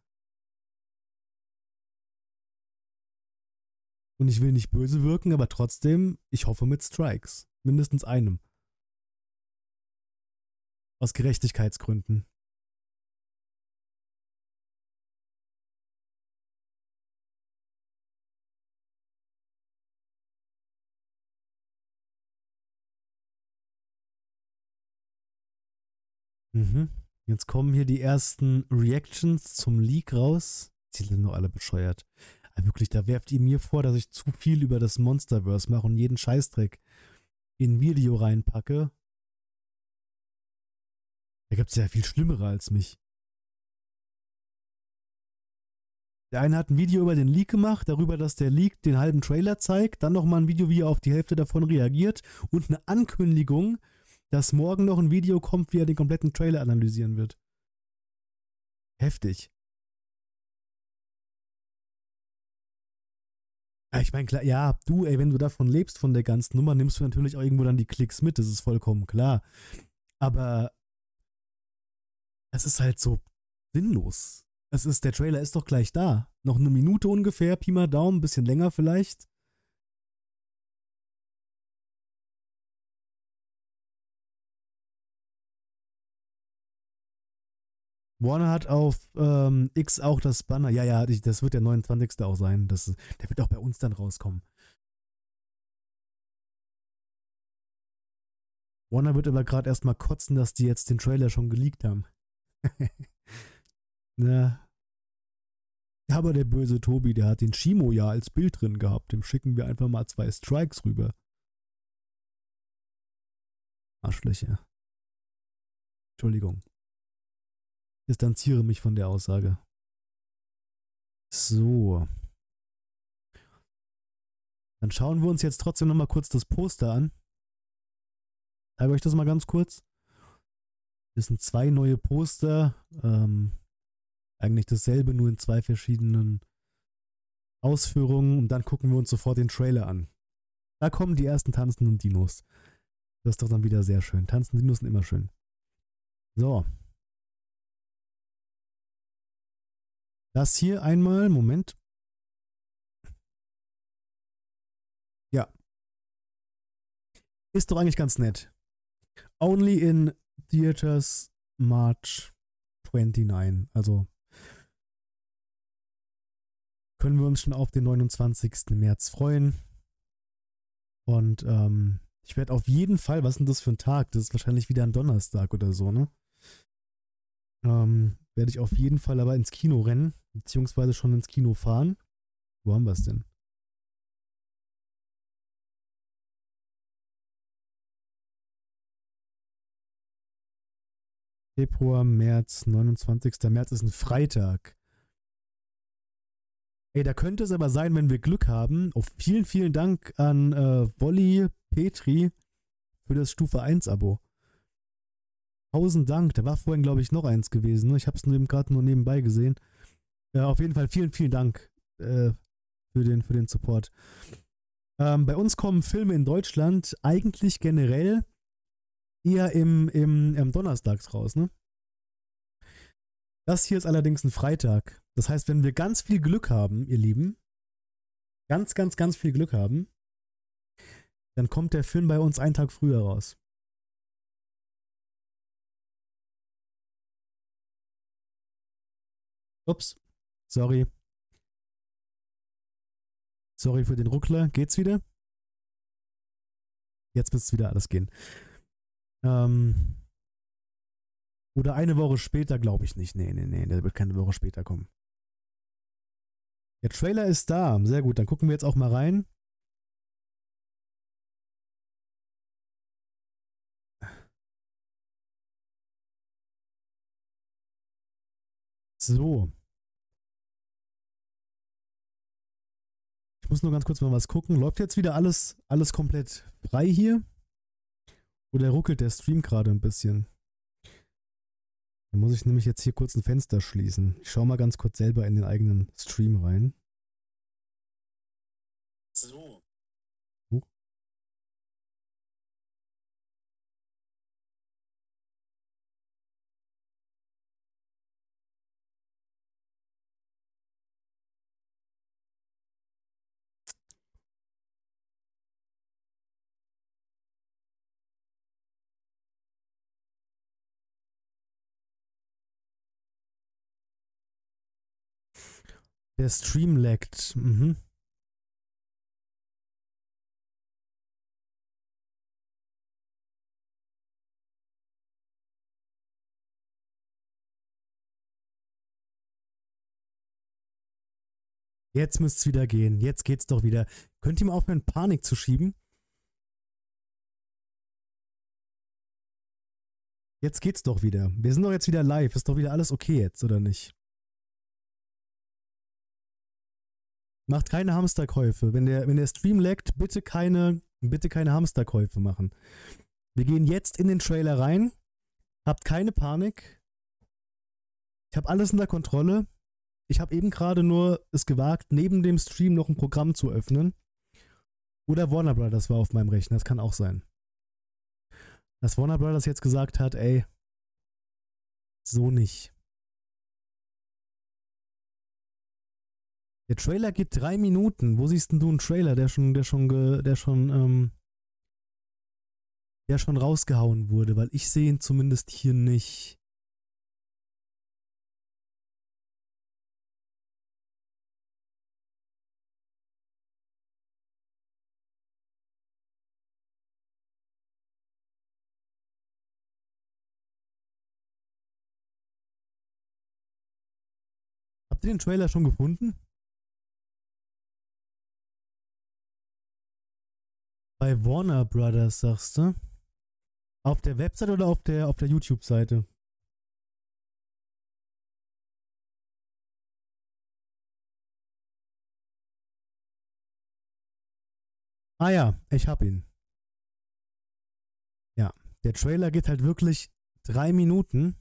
[SPEAKER 1] Und ich will nicht böse wirken, aber trotzdem, ich hoffe mit Strikes. Mindestens einem. Aus Gerechtigkeitsgründen. Mhm. Jetzt kommen hier die ersten Reactions zum Leak raus. Die sind nur alle bescheuert. Aber wirklich, da werft ihr mir vor, dass ich zu viel über das Monsterverse mache und jeden Scheißdreck in ein Video reinpacke. Da gibt es ja viel Schlimmere als mich. Der eine hat ein Video über den Leak gemacht, darüber, dass der Leak den halben Trailer zeigt, dann nochmal ein Video, wie er auf die Hälfte davon reagiert und eine Ankündigung, dass morgen noch ein Video kommt, wie er den kompletten Trailer analysieren wird. Heftig. Ja, ich meine, klar, ja, du, ey, wenn du davon lebst, von der ganzen Nummer, nimmst du natürlich auch irgendwo dann die Klicks mit, das ist vollkommen klar. Aber es ist halt so sinnlos. Es ist, der Trailer ist doch gleich da. Noch eine Minute ungefähr, Pi mal Daumen, ein bisschen länger vielleicht. Warner hat auf ähm, X auch das Banner. Ja, ja, das wird der neunundzwanzigste auch sein. Das, der wird auch bei uns dann rauskommen. Warner wird aber gerade erstmal kotzen, dass die jetzt den Trailer schon geleakt haben. Na. Aber der böse Tobi, der hat den Shimo ja als Bild drin gehabt. Dem schicken wir einfach mal zwei Strikes rüber. Arschlöcher. Entschuldigung. Distanziere mich von der Aussage. So. Dann schauen wir uns jetzt trotzdem nochmal kurz das Poster an. Ich zeige euch das mal ganz kurz. Das sind zwei neue Poster. Ähm, eigentlich dasselbe, nur in zwei verschiedenen Ausführungen. Und dann gucken wir uns sofort den Trailer an. Da kommen die ersten tanzenden Dinos. Das ist doch dann wieder sehr schön. Tanzende Dinos sind immer schön. So. Das hier einmal, Moment. Ja. Ist doch eigentlich ganz nett. Only in Theaters March neunundzwanzig. Also können wir uns schon auf den neunundzwanzigsten März freuen. Und ähm, ich werde auf jeden Fall, was ist denn das für ein Tag? Das ist wahrscheinlich wieder ein Donnerstag oder so, ne? Ähm, werde ich auf jeden Fall aber ins Kino rennen, beziehungsweise schon ins Kino fahren. Wo haben wir es denn? Februar, März, neunundzwanzigsten März ist ein Freitag. Ey, da könnte es aber sein, wenn wir Glück haben. Auf vielen, vielen Dank an äh, Wolli Petri für das Stufe eins Abo. Tausend Dank. Da war vorhin, glaube ich, noch eins gewesen. Ne? Ich habe es nur eben gerade nur nebenbei gesehen. Äh, auf jeden Fall vielen, vielen Dank äh, für, den, für den Support. Ähm, bei uns kommen Filme in Deutschland eigentlich generell eher im, im, im Donnerstags raus, ne? Das hier ist allerdings ein Freitag. Das heißt, wenn wir ganz viel Glück haben, ihr Lieben, ganz, ganz, ganz viel Glück haben, dann kommt der Film bei uns einen Tag früher raus. Ups, sorry. Sorry für den Ruckler. Geht's wieder? Jetzt müsste es wieder alles gehen. Ähm... Oder eine Woche später, glaube ich nicht. Nee, nee, nee, der wird keine Woche später kommen. Der Trailer ist da. Sehr gut, dann gucken wir jetzt auch mal rein. So. Ich muss nur ganz kurz mal was gucken. Läuft jetzt wieder alles, alles komplett frei hier? Oder ruckelt der Stream gerade ein bisschen? Da muss ich nämlich jetzt hier kurz ein Fenster schließen. Ich schaue mal ganz kurz selber in den eigenen Stream rein. So. Uh. Der Stream laggt. Mhm. Jetzt müsste es wieder gehen. Jetzt geht's doch wieder. Könnt ihr mal aufhören, Panik zu schieben? Jetzt geht's doch wieder. Wir sind doch jetzt wieder live. Ist doch wieder alles okay jetzt, oder nicht? Macht keine Hamsterkäufe. Wenn der, wenn der Stream laggt, bitte keine, bitte keine Hamsterkäufe machen. Wir gehen jetzt in den Trailer rein. Habt keine Panik. Ich habe alles unter Kontrolle. Ich habe eben gerade nur es gewagt, neben dem Stream noch ein Programm zu öffnen. Oder Warner Brothers war auf meinem Rechner. Das kann auch sein. Dass Warner Brothers jetzt gesagt hat, ey, so nicht. Der Trailer geht drei Minuten. Wo siehst denn du einen Trailer, der schon, der schon, ge, der schon, ähm, der schon rausgehauen wurde? Weil ich sehe ihn zumindest hier nicht. Habt ihr den Trailer schon gefunden? Bei Warner Brothers, sagst du? Auf der Website oder auf der, auf der YouTube-Seite? Ah ja, ich hab ihn. Ja, der Trailer geht halt wirklich drei Minuten.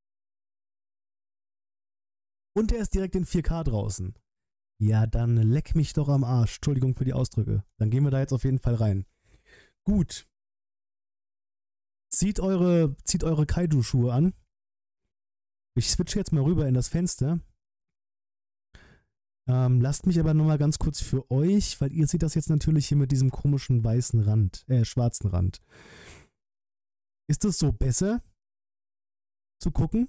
[SPEAKER 1] Und der ist direkt in vier K draußen. Ja, dann leck mich doch am Arsch. Entschuldigung für die Ausdrücke. Dann gehen wir da jetzt auf jeden Fall rein. Gut. Zieht eure, zieht eure Kaiju-Schuhe an. Ich switche jetzt mal rüber in das Fenster. Ähm, lasst mich aber nochmal ganz kurz für euch, weil ihr seht das jetzt natürlich hier mit diesem komischen weißen Rand, äh, schwarzen Rand. Ist es so besser zu gucken?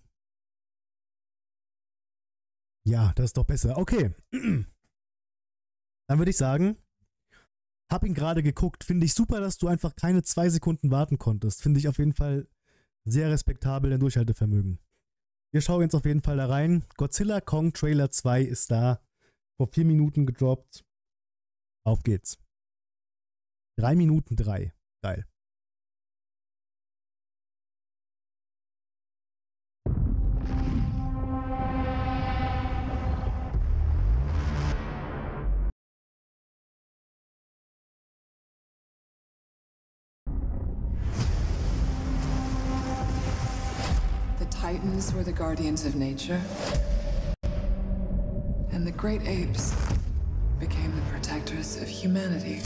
[SPEAKER 1] Ja, das ist doch besser. Okay. Dann würde ich sagen, hab ihn gerade geguckt. Finde ich super, dass du einfach keine zwei Sekunden warten konntest. Finde ich auf jeden Fall sehr respektabel, dein Durchhaltevermögen. Wir schauen jetzt auf jeden Fall da rein. Godzilla Kong Trailer zwei ist da. Vor vier Minuten gedroppt. Auf geht's. Drei Minuten drei. Geil.
[SPEAKER 2] Titans were the guardians of nature, and the great apes became the protectors of humanity.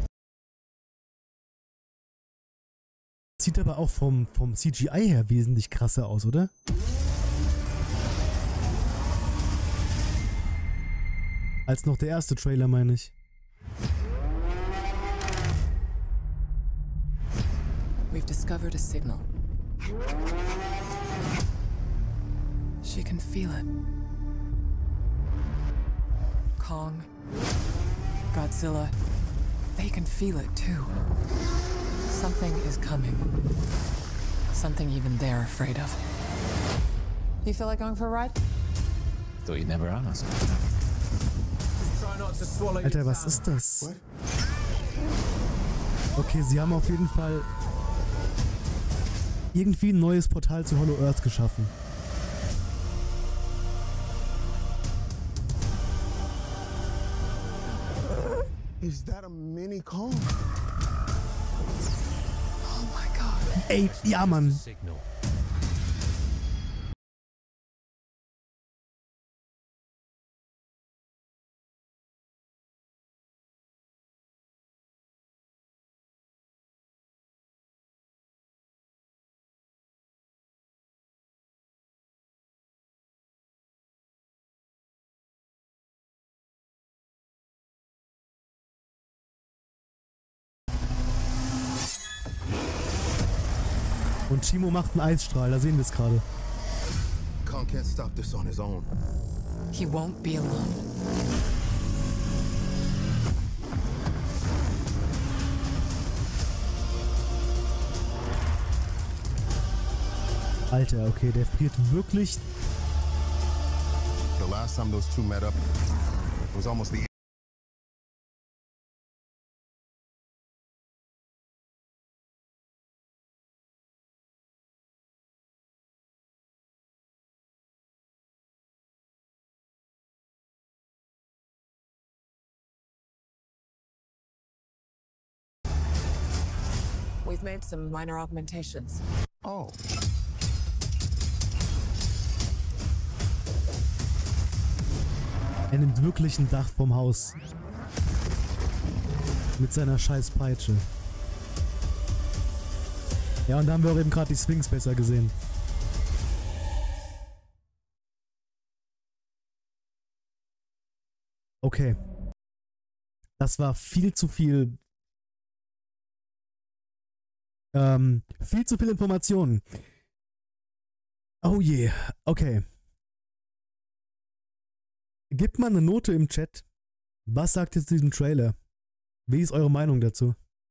[SPEAKER 1] Sieht aber auch vom, vom C G I her wesentlich krasser aus, oder? Als noch der erste Trailer, meine ich.
[SPEAKER 2] We've discovered a signal. She can feel it. Kong, Godzilla, they can feel it too. Something is coming. Something even they're afraid of. You feel like going for a ride?
[SPEAKER 4] Thought you'd never ask.
[SPEAKER 1] Alter, was ist das? Okay, sie haben auf jeden Fall irgendwie ein neues Portal zu Hollow Earth geschaffen.
[SPEAKER 3] Is that a mini Kong?
[SPEAKER 2] Oh my god.
[SPEAKER 1] Ey, ja, Mann.
[SPEAKER 4] Signal.
[SPEAKER 1] Und Chimo macht einen Eisstrahl, da sehen wir es gerade.
[SPEAKER 3] Kong can't stop this on his own.
[SPEAKER 2] He won't be alone.
[SPEAKER 1] Alter, okay, der friert wirklich.
[SPEAKER 3] The last time those two met up, it was almost the
[SPEAKER 2] We've made some minor augmentations.
[SPEAKER 3] Oh.
[SPEAKER 1] Er nimmt wirklich ein Dach vom Haus. Mit seiner scheiß Peitsche. Ja, und da haben wir auch eben gerade die Sphinx besser gesehen. Okay. Das war viel zu viel. Ähm, viel zu viel Informationen. Oh je. Okay. Gebt mal eine Note im Chat. Was sagt ihr zu diesem Trailer? Wie ist eure Meinung dazu?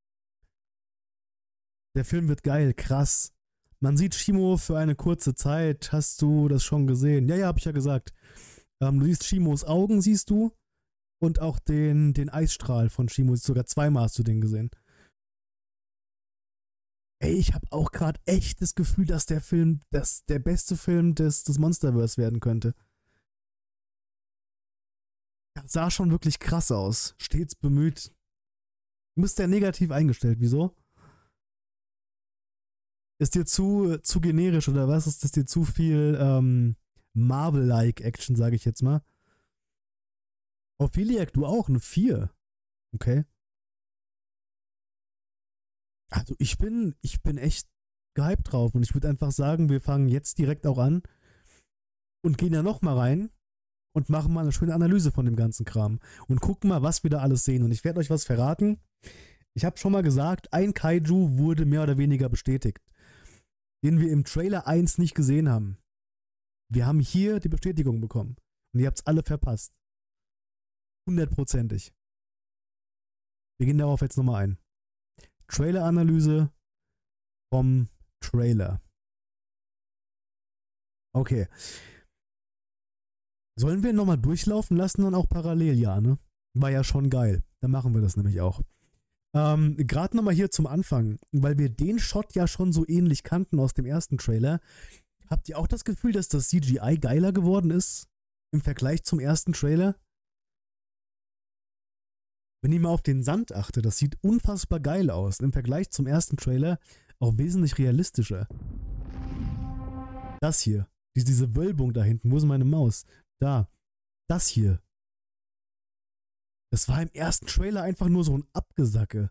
[SPEAKER 1] Der Film wird geil, krass. Man sieht Shimo für eine kurze Zeit. Hast du das schon gesehen? Ja, ja, hab ich ja gesagt. Ähm, du siehst Shimos Augen, siehst du. Und auch den, den Eisstrahl von Shimo. Sogar zweimal hast du den gesehen. Ey, ich habe auch gerade echt das Gefühl, dass der Film, dass der beste Film des, des Monsterverse werden könnte. Das sah schon wirklich krass aus. Stets bemüht. Du bist ja negativ eingestellt. Wieso? Ist dir zu, zu generisch oder was? Ist das dir zu viel ähm, Marvel-like Action, sage ich jetzt mal? Ophiliac, du auch? Eine vier. Okay. Also ich bin, ich bin echt gehypt drauf und ich würde einfach sagen, wir fangen jetzt direkt auch an und gehen ja nochmal rein und machen mal eine schöne Analyse von dem ganzen Kram und gucken mal, was wir da alles sehen. Und ich werde euch was verraten. Ich habe schon mal gesagt, ein Kaiju wurde mehr oder weniger bestätigt, den wir im Trailer eins nicht gesehen haben. Wir haben hier die Bestätigung bekommen und ihr habt es alle verpasst. Hundertprozentig. Wir gehen darauf jetzt nochmal ein. Trailer-Analyse vom Trailer. Okay. Sollen wir ihn nochmal durchlaufen lassen und auch parallel, ja, ne? War ja schon geil. Dann machen wir das nämlich auch. Ähm, gerade nochmal hier zum Anfang, weil wir den Shot ja schon so ähnlich kannten aus dem ersten Trailer. Habt ihr auch das Gefühl, dass das C G I geiler geworden ist im Vergleich zum ersten Trailer? Wenn ihr mal auf den Sand achtet, das sieht unfassbar geil aus. Im Vergleich zum ersten Trailer auch wesentlich realistischer. Das hier. Diese, diese Wölbung da hinten. Wo ist meine Maus? Da. Das hier. Das war im ersten Trailer einfach nur so ein Abgesacke.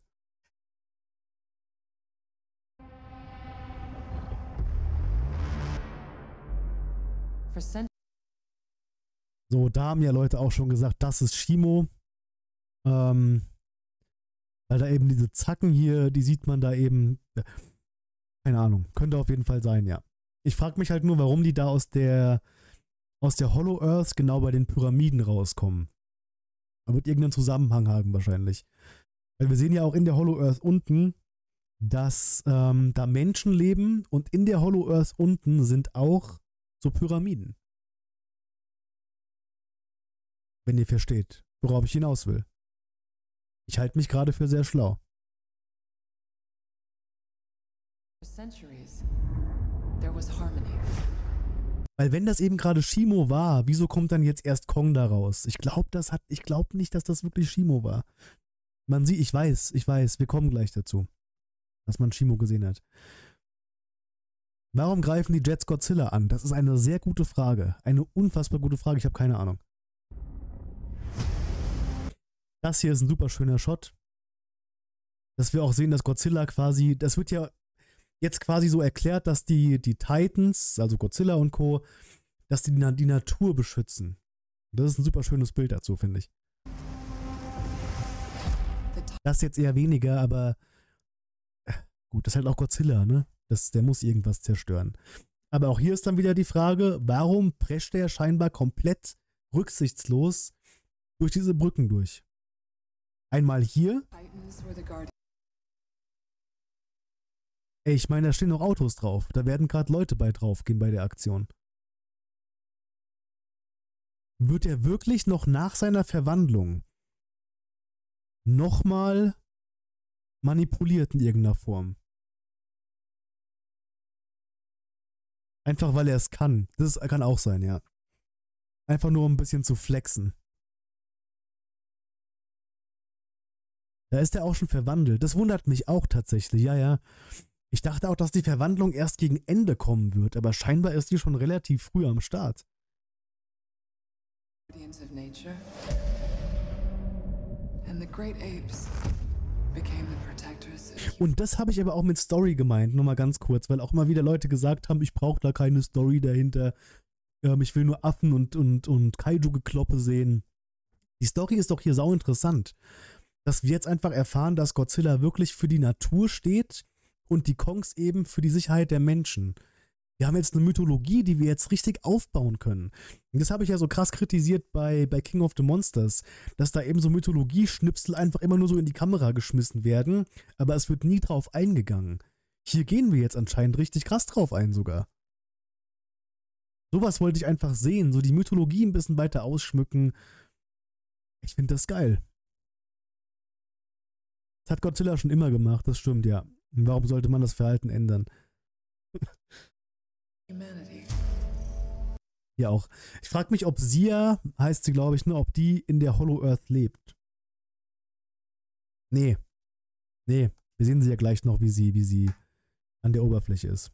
[SPEAKER 1] So, da haben ja Leute auch schon gesagt, das ist Shimo. Ähm, weil da eben diese Zacken hier, die sieht man da eben. Keine Ahnung. Könnte auf jeden Fall sein, ja. Ich frage mich halt nur, warum die da aus der aus der Hollow Earth genau bei den Pyramiden rauskommen. Da wird irgendeinen Zusammenhang haben wahrscheinlich. Weil wir sehen ja auch in der Hollow Earth unten, dass ähm, da Menschen leben und in der Hollow Earth unten sind auch so Pyramiden. Wenn ihr versteht, worauf ich hinaus will. Ich halte mich gerade für sehr schlau. Weil wenn das eben gerade Shimo war, wieso kommt dann jetzt erst Kong da raus? Ich glaube, das hat, ich glaube nicht, dass das wirklich Shimo war. Man sieht, ich weiß, ich weiß, wir kommen gleich dazu, dass man Shimo gesehen hat. Warum greifen die Jets Godzilla an? Das ist eine sehr gute Frage. Eine unfassbar gute Frage, ich habe keine Ahnung. Das hier ist ein super schöner Shot. Dass wir auch sehen, dass Godzilla quasi, das wird ja jetzt quasi so erklärt, dass die, die Titans, also Godzilla und Co., dass die die Natur beschützen. Das ist ein super schönes Bild dazu, finde ich. Das jetzt eher weniger, aber gut, das ist halt auch Godzilla, ne? Das, der muss irgendwas zerstören. Aber auch hier ist dann wieder die Frage, warum prescht er scheinbar komplett rücksichtslos durch diese Brücken durch? Einmal hier. Ey, ich meine, da stehen noch Autos drauf. Da werden gerade Leute bei draufgehen bei der Aktion. Wird er wirklich noch nach seiner Verwandlung nochmal manipuliert in irgendeiner Form? Einfach weil er es kann. Das kann auch sein, ja. Einfach nur um ein bisschen zu flexen. Da ist er auch schon verwandelt. Das wundert mich auch tatsächlich, ja, ja. Ich dachte auch, dass die Verwandlung erst gegen Ende kommen wird, aber scheinbar ist die schon relativ früh am Start. Und das habe ich aber auch mit Story gemeint, nur mal ganz kurz, weil auch immer wieder Leute gesagt haben, ich brauche da keine Story dahinter. Ähm, ich will nur Affen und, und, und Kaiju-Gekloppe sehen. Die Story ist doch hier sau interessant. Dass wir jetzt einfach erfahren, dass Godzilla wirklich für die Natur steht und die Kongs eben für die Sicherheit der Menschen. Wir haben jetzt eine Mythologie, die wir jetzt richtig aufbauen können. Und das habe ich ja so krass kritisiert bei, bei King of the Monsters, dass da eben so Mythologie-Schnipsel einfach immer nur so in die Kamera geschmissen werden, aber es wird nie drauf eingegangen. Hier gehen wir jetzt anscheinend richtig krass drauf ein sogar. Sowas wollte ich einfach sehen, so die Mythologie ein bisschen weiter ausschmücken. Ich finde das geil. Das hat Godzilla schon immer gemacht, das stimmt, ja. Warum sollte man das Verhalten ändern? Ja auch. Ich frage mich, ob Sia, heißt sie glaube ich, ne, ob die in der Hollow Earth lebt. Nee. Nee. Wir sehen sie ja gleich noch, wie sie, wie sie an der Oberfläche ist.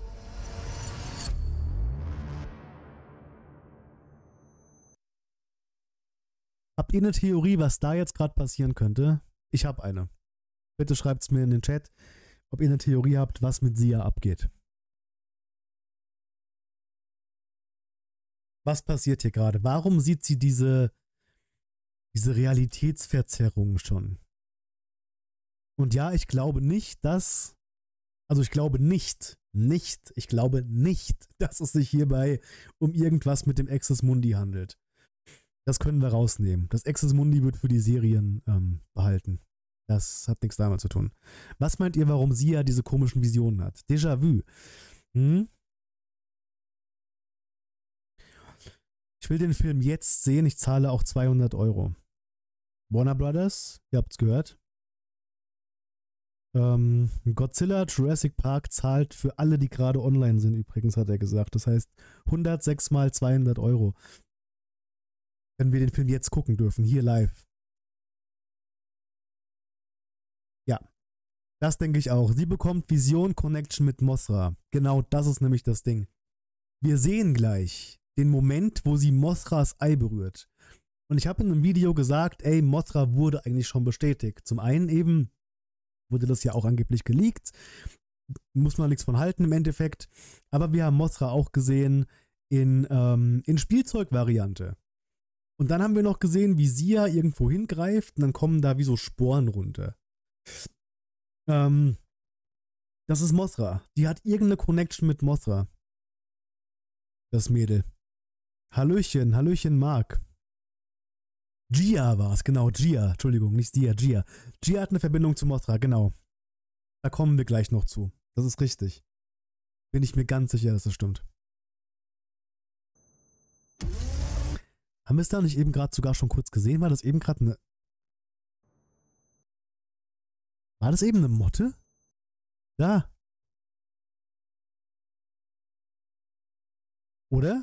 [SPEAKER 1] Habt ihr eine Theorie, was da jetzt gerade passieren könnte? Ich habe eine. Bitte schreibt es mir in den Chat, ob ihr eine Theorie habt, was mit Sia abgeht. Was passiert hier gerade? Warum sieht sie diese, diese Realitätsverzerrung schon? Und ja, ich glaube nicht, dass, also ich glaube nicht, nicht, ich glaube nicht, dass es sich hierbei um irgendwas mit dem Axis Mundi handelt. Das können wir rausnehmen. Das Axis Mundi wird für die Serien ähm, behalten. Das hat nichts damit zu tun. Was meint ihr, warum Sia diese komischen Visionen hat? Déjà-vu. Hm? Ich will den Film jetzt sehen. Ich zahle auch zweihundert Euro. Warner Brothers, ihr habt's gehört. Ähm, Godzilla Jurassic Park zahlt für alle, die gerade online sind, übrigens, hat er gesagt. Das heißt, hundertsechs mal zweihundert Euro. Wenn wir den Film jetzt gucken dürfen, hier live. Ja, das denke ich auch. Sie bekommt Vision Connection mit Mothra. Genau das ist nämlich das Ding. Wir sehen gleich den Moment, wo sie Mothras Ei berührt. Und ich habe in einem Video gesagt, ey, Mothra wurde eigentlich schon bestätigt. Zum einen eben wurde das ja auch angeblich geleakt. Muss man nichts von halten im Endeffekt. Aber wir haben Mothra auch gesehen in, ähm, in Spielzeugvariante. Und dann haben wir noch gesehen, wie Sia irgendwo hingreift und dann kommen da wie so Sporen runter. Ähm, das ist Mothra. Die hat irgendeine Connection mit Mothra. Das Mädel. Hallöchen, Hallöchen Mark. Gia war es, genau, Gia. Entschuldigung, nicht Sia, Gia. Gia hat eine Verbindung zu Mothra, genau. Da kommen wir gleich noch zu. Das ist richtig. Bin ich mir ganz sicher, dass das stimmt. Haben wir es da nicht eben gerade sogar schon kurz gesehen? War das eben gerade eine... War das eben eine Motte? Da. Oder?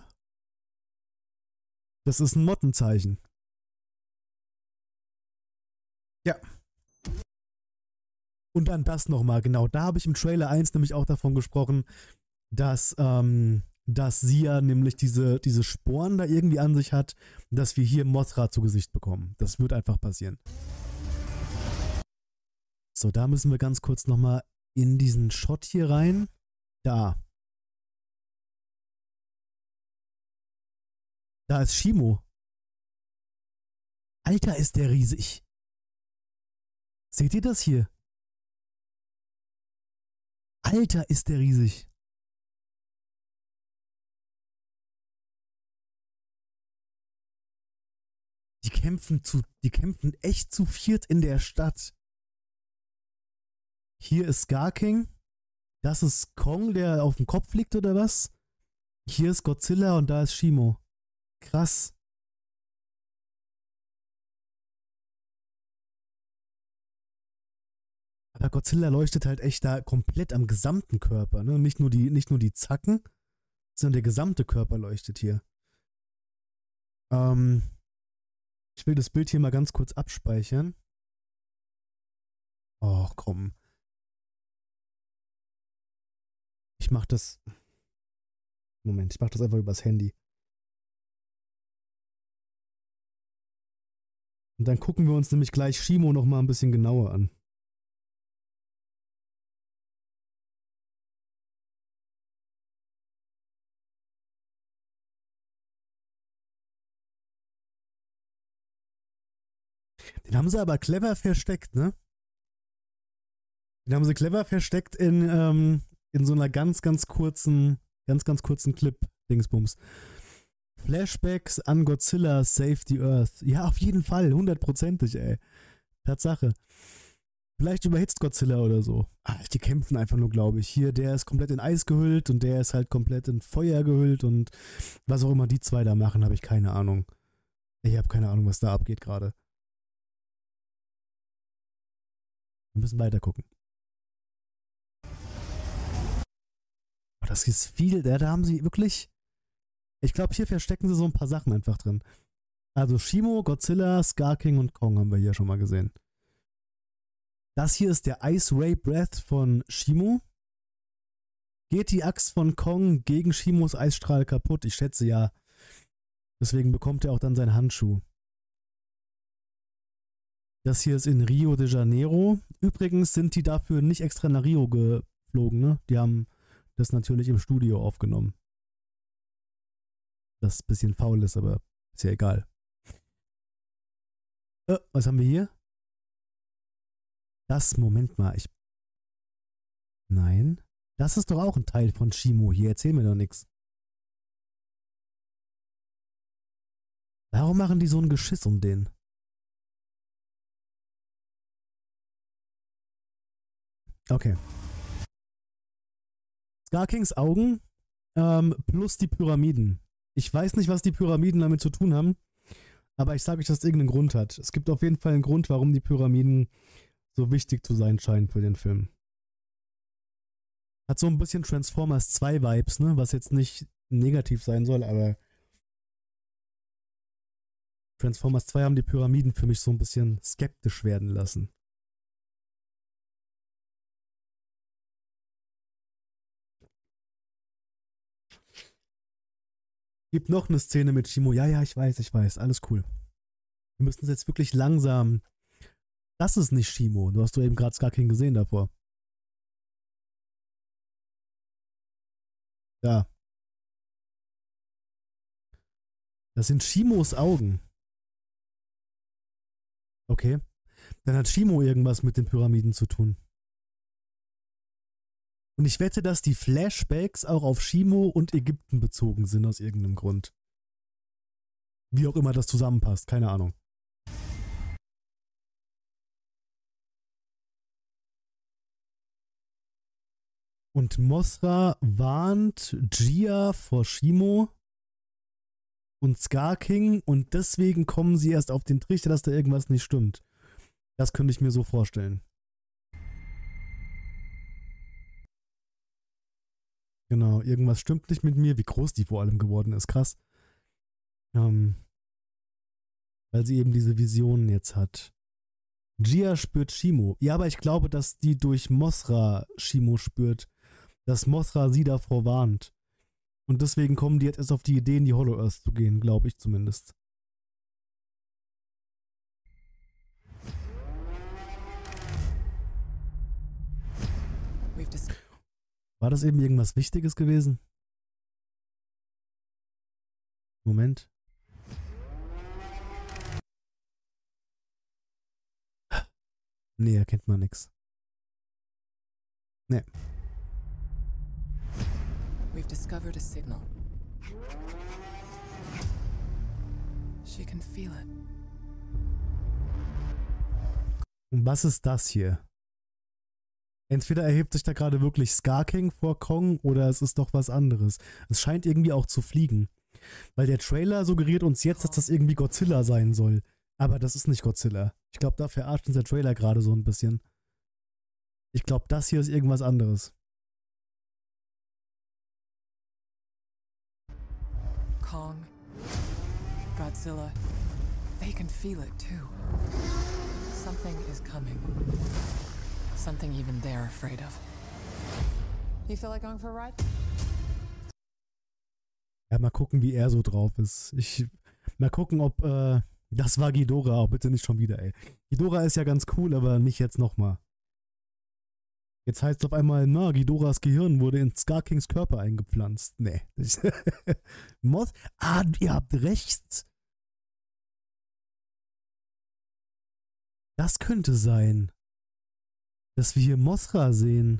[SPEAKER 1] Das ist ein Mottenzeichen. Ja. Und dann das nochmal, genau. Da habe ich im Trailer eins nämlich auch davon gesprochen, dass, ähm, dass Sia nämlich diese, diese Sporen da irgendwie an sich hat, dass wir hier Mothra zu Gesicht bekommen. Das wird einfach passieren. So, da müssen wir ganz kurz nochmal in diesen Shot hier rein. Da. Da ist Shimo. Alter, ist der riesig. Seht ihr das hier? Alter, ist der riesig. Die kämpfen zu, die kämpfen echt zu viert in der Stadt. Hier ist Scar King. Das ist Kong, der auf dem Kopf liegt oder was? Hier ist Godzilla und da ist Shimo. Krass. Aber Godzilla leuchtet halt echt da komplett am gesamten Körper, ne? Nicht nur die, nicht nur die Zacken, sondern der gesamte Körper leuchtet hier. Ähm, ich will das Bild hier mal ganz kurz abspeichern. Och, komm. Ich mach das... Moment, ich mach das einfach übers Handy. Und dann gucken wir uns nämlich gleich Shimo noch mal ein bisschen genauer an. Den haben sie aber clever versteckt, ne? Den haben sie clever versteckt in, ähm, in so einer ganz, ganz kurzen, ganz, ganz kurzen Clip-Dingsbums. Flashbacks an Godzilla Save the Earth. Ja, auf jeden Fall, hundertprozentig, ey. Tatsache. Vielleicht überhitzt Godzilla oder so. Ah, die kämpfen einfach nur, glaube ich. Hier, der ist komplett in Eis gehüllt und der ist halt komplett in Feuer gehüllt und was auch immer die zwei da machen, habe ich keine Ahnung. Ich habe keine Ahnung, was da abgeht gerade. Wir müssen weiter gucken. Oh, das ist viel. Da, da haben sie wirklich... Ich glaube, hier verstecken sie so ein paar Sachen einfach drin. Also Shimo, Godzilla, Scar King und Kong haben wir hier schon mal gesehen. Das hier ist der Ice Ray Breath von Shimo. Geht die Axt von Kong gegen Shimos Eisstrahl kaputt? Ich schätze ja. Deswegen bekommt er auch dann seinen Handschuh. Das hier ist in Rio de Janeiro. Übrigens sind die dafür nicht extra nach Rio geflogen, ne? Die haben das natürlich im Studio aufgenommen. Das ein bisschen faul ist, aber ist ja egal. Äh, was haben wir hier? Das, Moment mal, ich... Nein. Das ist doch auch ein Teil von Shimo hier. Erzähl mir doch nichts. Warum machen die so ein Geschiss um den? Okay. Scar Kings Augen ähm, plus die Pyramiden. Ich weiß nicht, was die Pyramiden damit zu tun haben, aber ich sage euch, dass es irgendeinen Grund hat. Es gibt auf jeden Fall einen Grund, warum die Pyramiden so wichtig zu sein scheinen für den Film. Hat so ein bisschen Transformers zwei Vibes, ne? Was jetzt nicht negativ sein soll, aber Transformers zwei haben die Pyramiden für mich so ein bisschen skeptisch werden lassen. Gibt noch eine Szene mit Shimo. Ja, ja, ich weiß, ich weiß. Alles cool. Wir müssen es jetzt wirklich langsam. Das ist nicht Shimo. Du hast du eben gerade Scar-King gesehen davor. Ja. Das sind Shimos Augen. Okay. Dann hat Shimo irgendwas mit den Pyramiden zu tun. Und ich wette, dass die Flashbacks auch auf Shimo und Ägypten bezogen sind aus irgendeinem Grund. Wie auch immer das zusammenpasst, keine Ahnung. Und Mothra warnt Gia vor Shimo und Scar-King und deswegen kommen sie erst auf den Trichter, dass da irgendwas nicht stimmt. Das könnte ich mir so vorstellen. Genau, irgendwas stimmt nicht mit mir, wie groß die vor allem geworden ist, krass. Ähm, weil sie eben diese Visionen jetzt hat. Gia spürt Shimo. Ja, aber ich glaube, dass die durch Mothra Shimo spürt. Dass Mothra sie davor warnt. Und deswegen kommen die jetzt erst auf die Idee, in die Hollow-Earth zu gehen, glaube ich zumindest. War das eben irgendwas Wichtiges gewesen? Moment. Nee, erkennt man nix. Nee.
[SPEAKER 2] We've discovered a signal. She can feel it.
[SPEAKER 1] Und was ist das hier? Entweder erhebt sich da gerade wirklich Scar-King vor Kong oder es ist doch was anderes. Es scheint irgendwie auch zu fliegen. Weil der Trailer suggeriert uns jetzt, dass das irgendwie Godzilla sein soll. Aber das ist nicht Godzilla. Ich glaube, da verarscht uns der Trailer gerade so ein bisschen. Ich glaube, das hier ist irgendwas anderes.
[SPEAKER 2] Kong, Godzilla, they can feel it too. Something is coming. Something even they're afraid of. You feel like going for a ride?
[SPEAKER 1] Ja, mal gucken, wie er so drauf ist. Ich, mal gucken, ob, äh, das war Ghidorah, oh, bitte nicht schon wieder, ey. Ghidorah ist ja ganz cool, aber nicht jetzt nochmal. Jetzt heißt es auf einmal, na, Ghidorahs Gehirn wurde in Scar-Kings Körper eingepflanzt. Nee. Moth, ah, ihr habt recht. Das könnte sein. Dass wir hier Mothra sehen.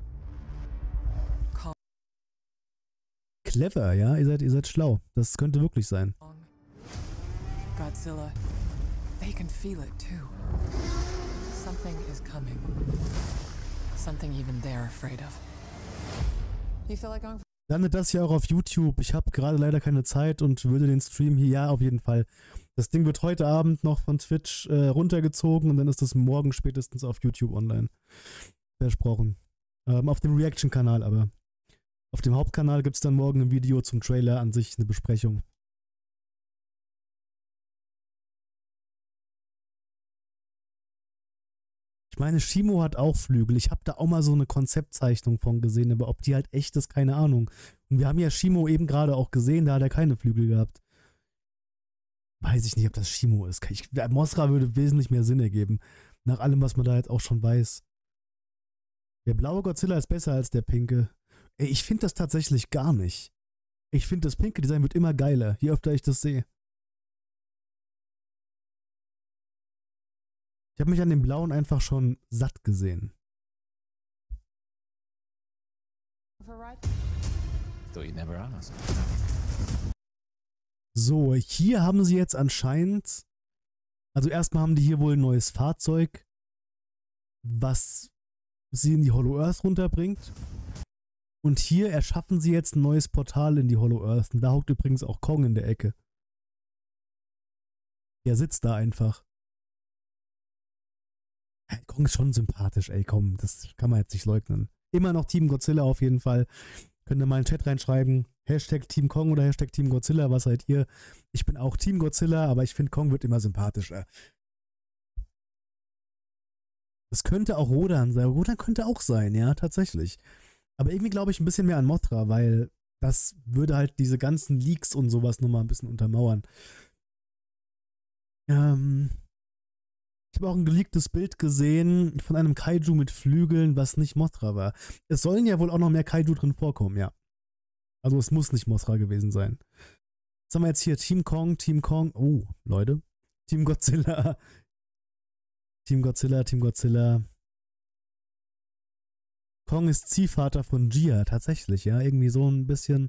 [SPEAKER 1] Clever, ja? Ihr seid, ihr seid schlau. Das könnte wirklich sein.
[SPEAKER 2] Godzilla, they can feel it too. Something is coming. Something even they're afraid of. You feel like going for
[SPEAKER 1] Landet das hier auch auf YouTube? Ich habe gerade leider keine Zeit und würde den Stream hier, ja, auf jeden Fall. Das Ding wird heute Abend noch von Twitch äh, runtergezogen und dann ist das morgen spätestens auf YouTube online. Versprochen. Ähm, auf dem Reaction-Kanal aber. Auf dem Hauptkanal gibt es dann morgen ein Video zum Trailer an sich, eine Besprechung. Ich meine, Shimo hat auch Flügel. Ich habe da auch mal so eine Konzeptzeichnung von gesehen, aber ob die halt echt ist, keine Ahnung. Und wir haben ja Shimo eben gerade auch gesehen, da hat er keine Flügel gehabt. Weiß ich nicht, ob das Shimo ist. Ich, Mothra würde wesentlich mehr Sinn ergeben. Nach allem, was man da jetzt auch schon weiß. Der blaue Godzilla ist besser als der pinke. Ey, ich finde das tatsächlich gar nicht. Ich finde, das pinke Design wird immer geiler, je öfter ich das sehe. Ich habe mich an dem blauen einfach schon satt gesehen. So, hier haben sie jetzt anscheinend, also erstmal haben die hier wohl ein neues Fahrzeug, was sie in die Hollow Earth runterbringt. Und hier erschaffen sie jetzt ein neues Portal in die Hollow Earth. Und da hockt übrigens auch Kong in der Ecke. Der sitzt da einfach. Kong ist schon sympathisch, ey, komm, das kann man jetzt nicht leugnen. Immer noch Team Godzilla auf jeden Fall. Könnt ihr mal in den Chat reinschreiben, Hashtag Team Kong oder Hashtag Team Godzilla, was seid ihr? Ich bin auch Team Godzilla, aber ich finde, Kong wird immer sympathischer. Das könnte auch Rodan sein. Rodan könnte auch sein, ja, tatsächlich. Aber irgendwie glaube ich ein bisschen mehr an Mothra, weil das würde halt diese ganzen Leaks und sowas nochmal ein bisschen untermauern. Ähm, ich habe auch ein geleaktes Bild gesehen von einem Kaiju mit Flügeln, was nicht Mothra war. Es sollen ja wohl auch noch mehr Kaiju drin vorkommen, ja. Also es muss nicht Mothra gewesen sein. Was haben wir jetzt hier? Team Kong, Team Kong. Oh, Leute. Team Godzilla. Team Godzilla, Team Godzilla. Kong ist Ziehvater von Gia, tatsächlich, ja. Irgendwie so ein bisschen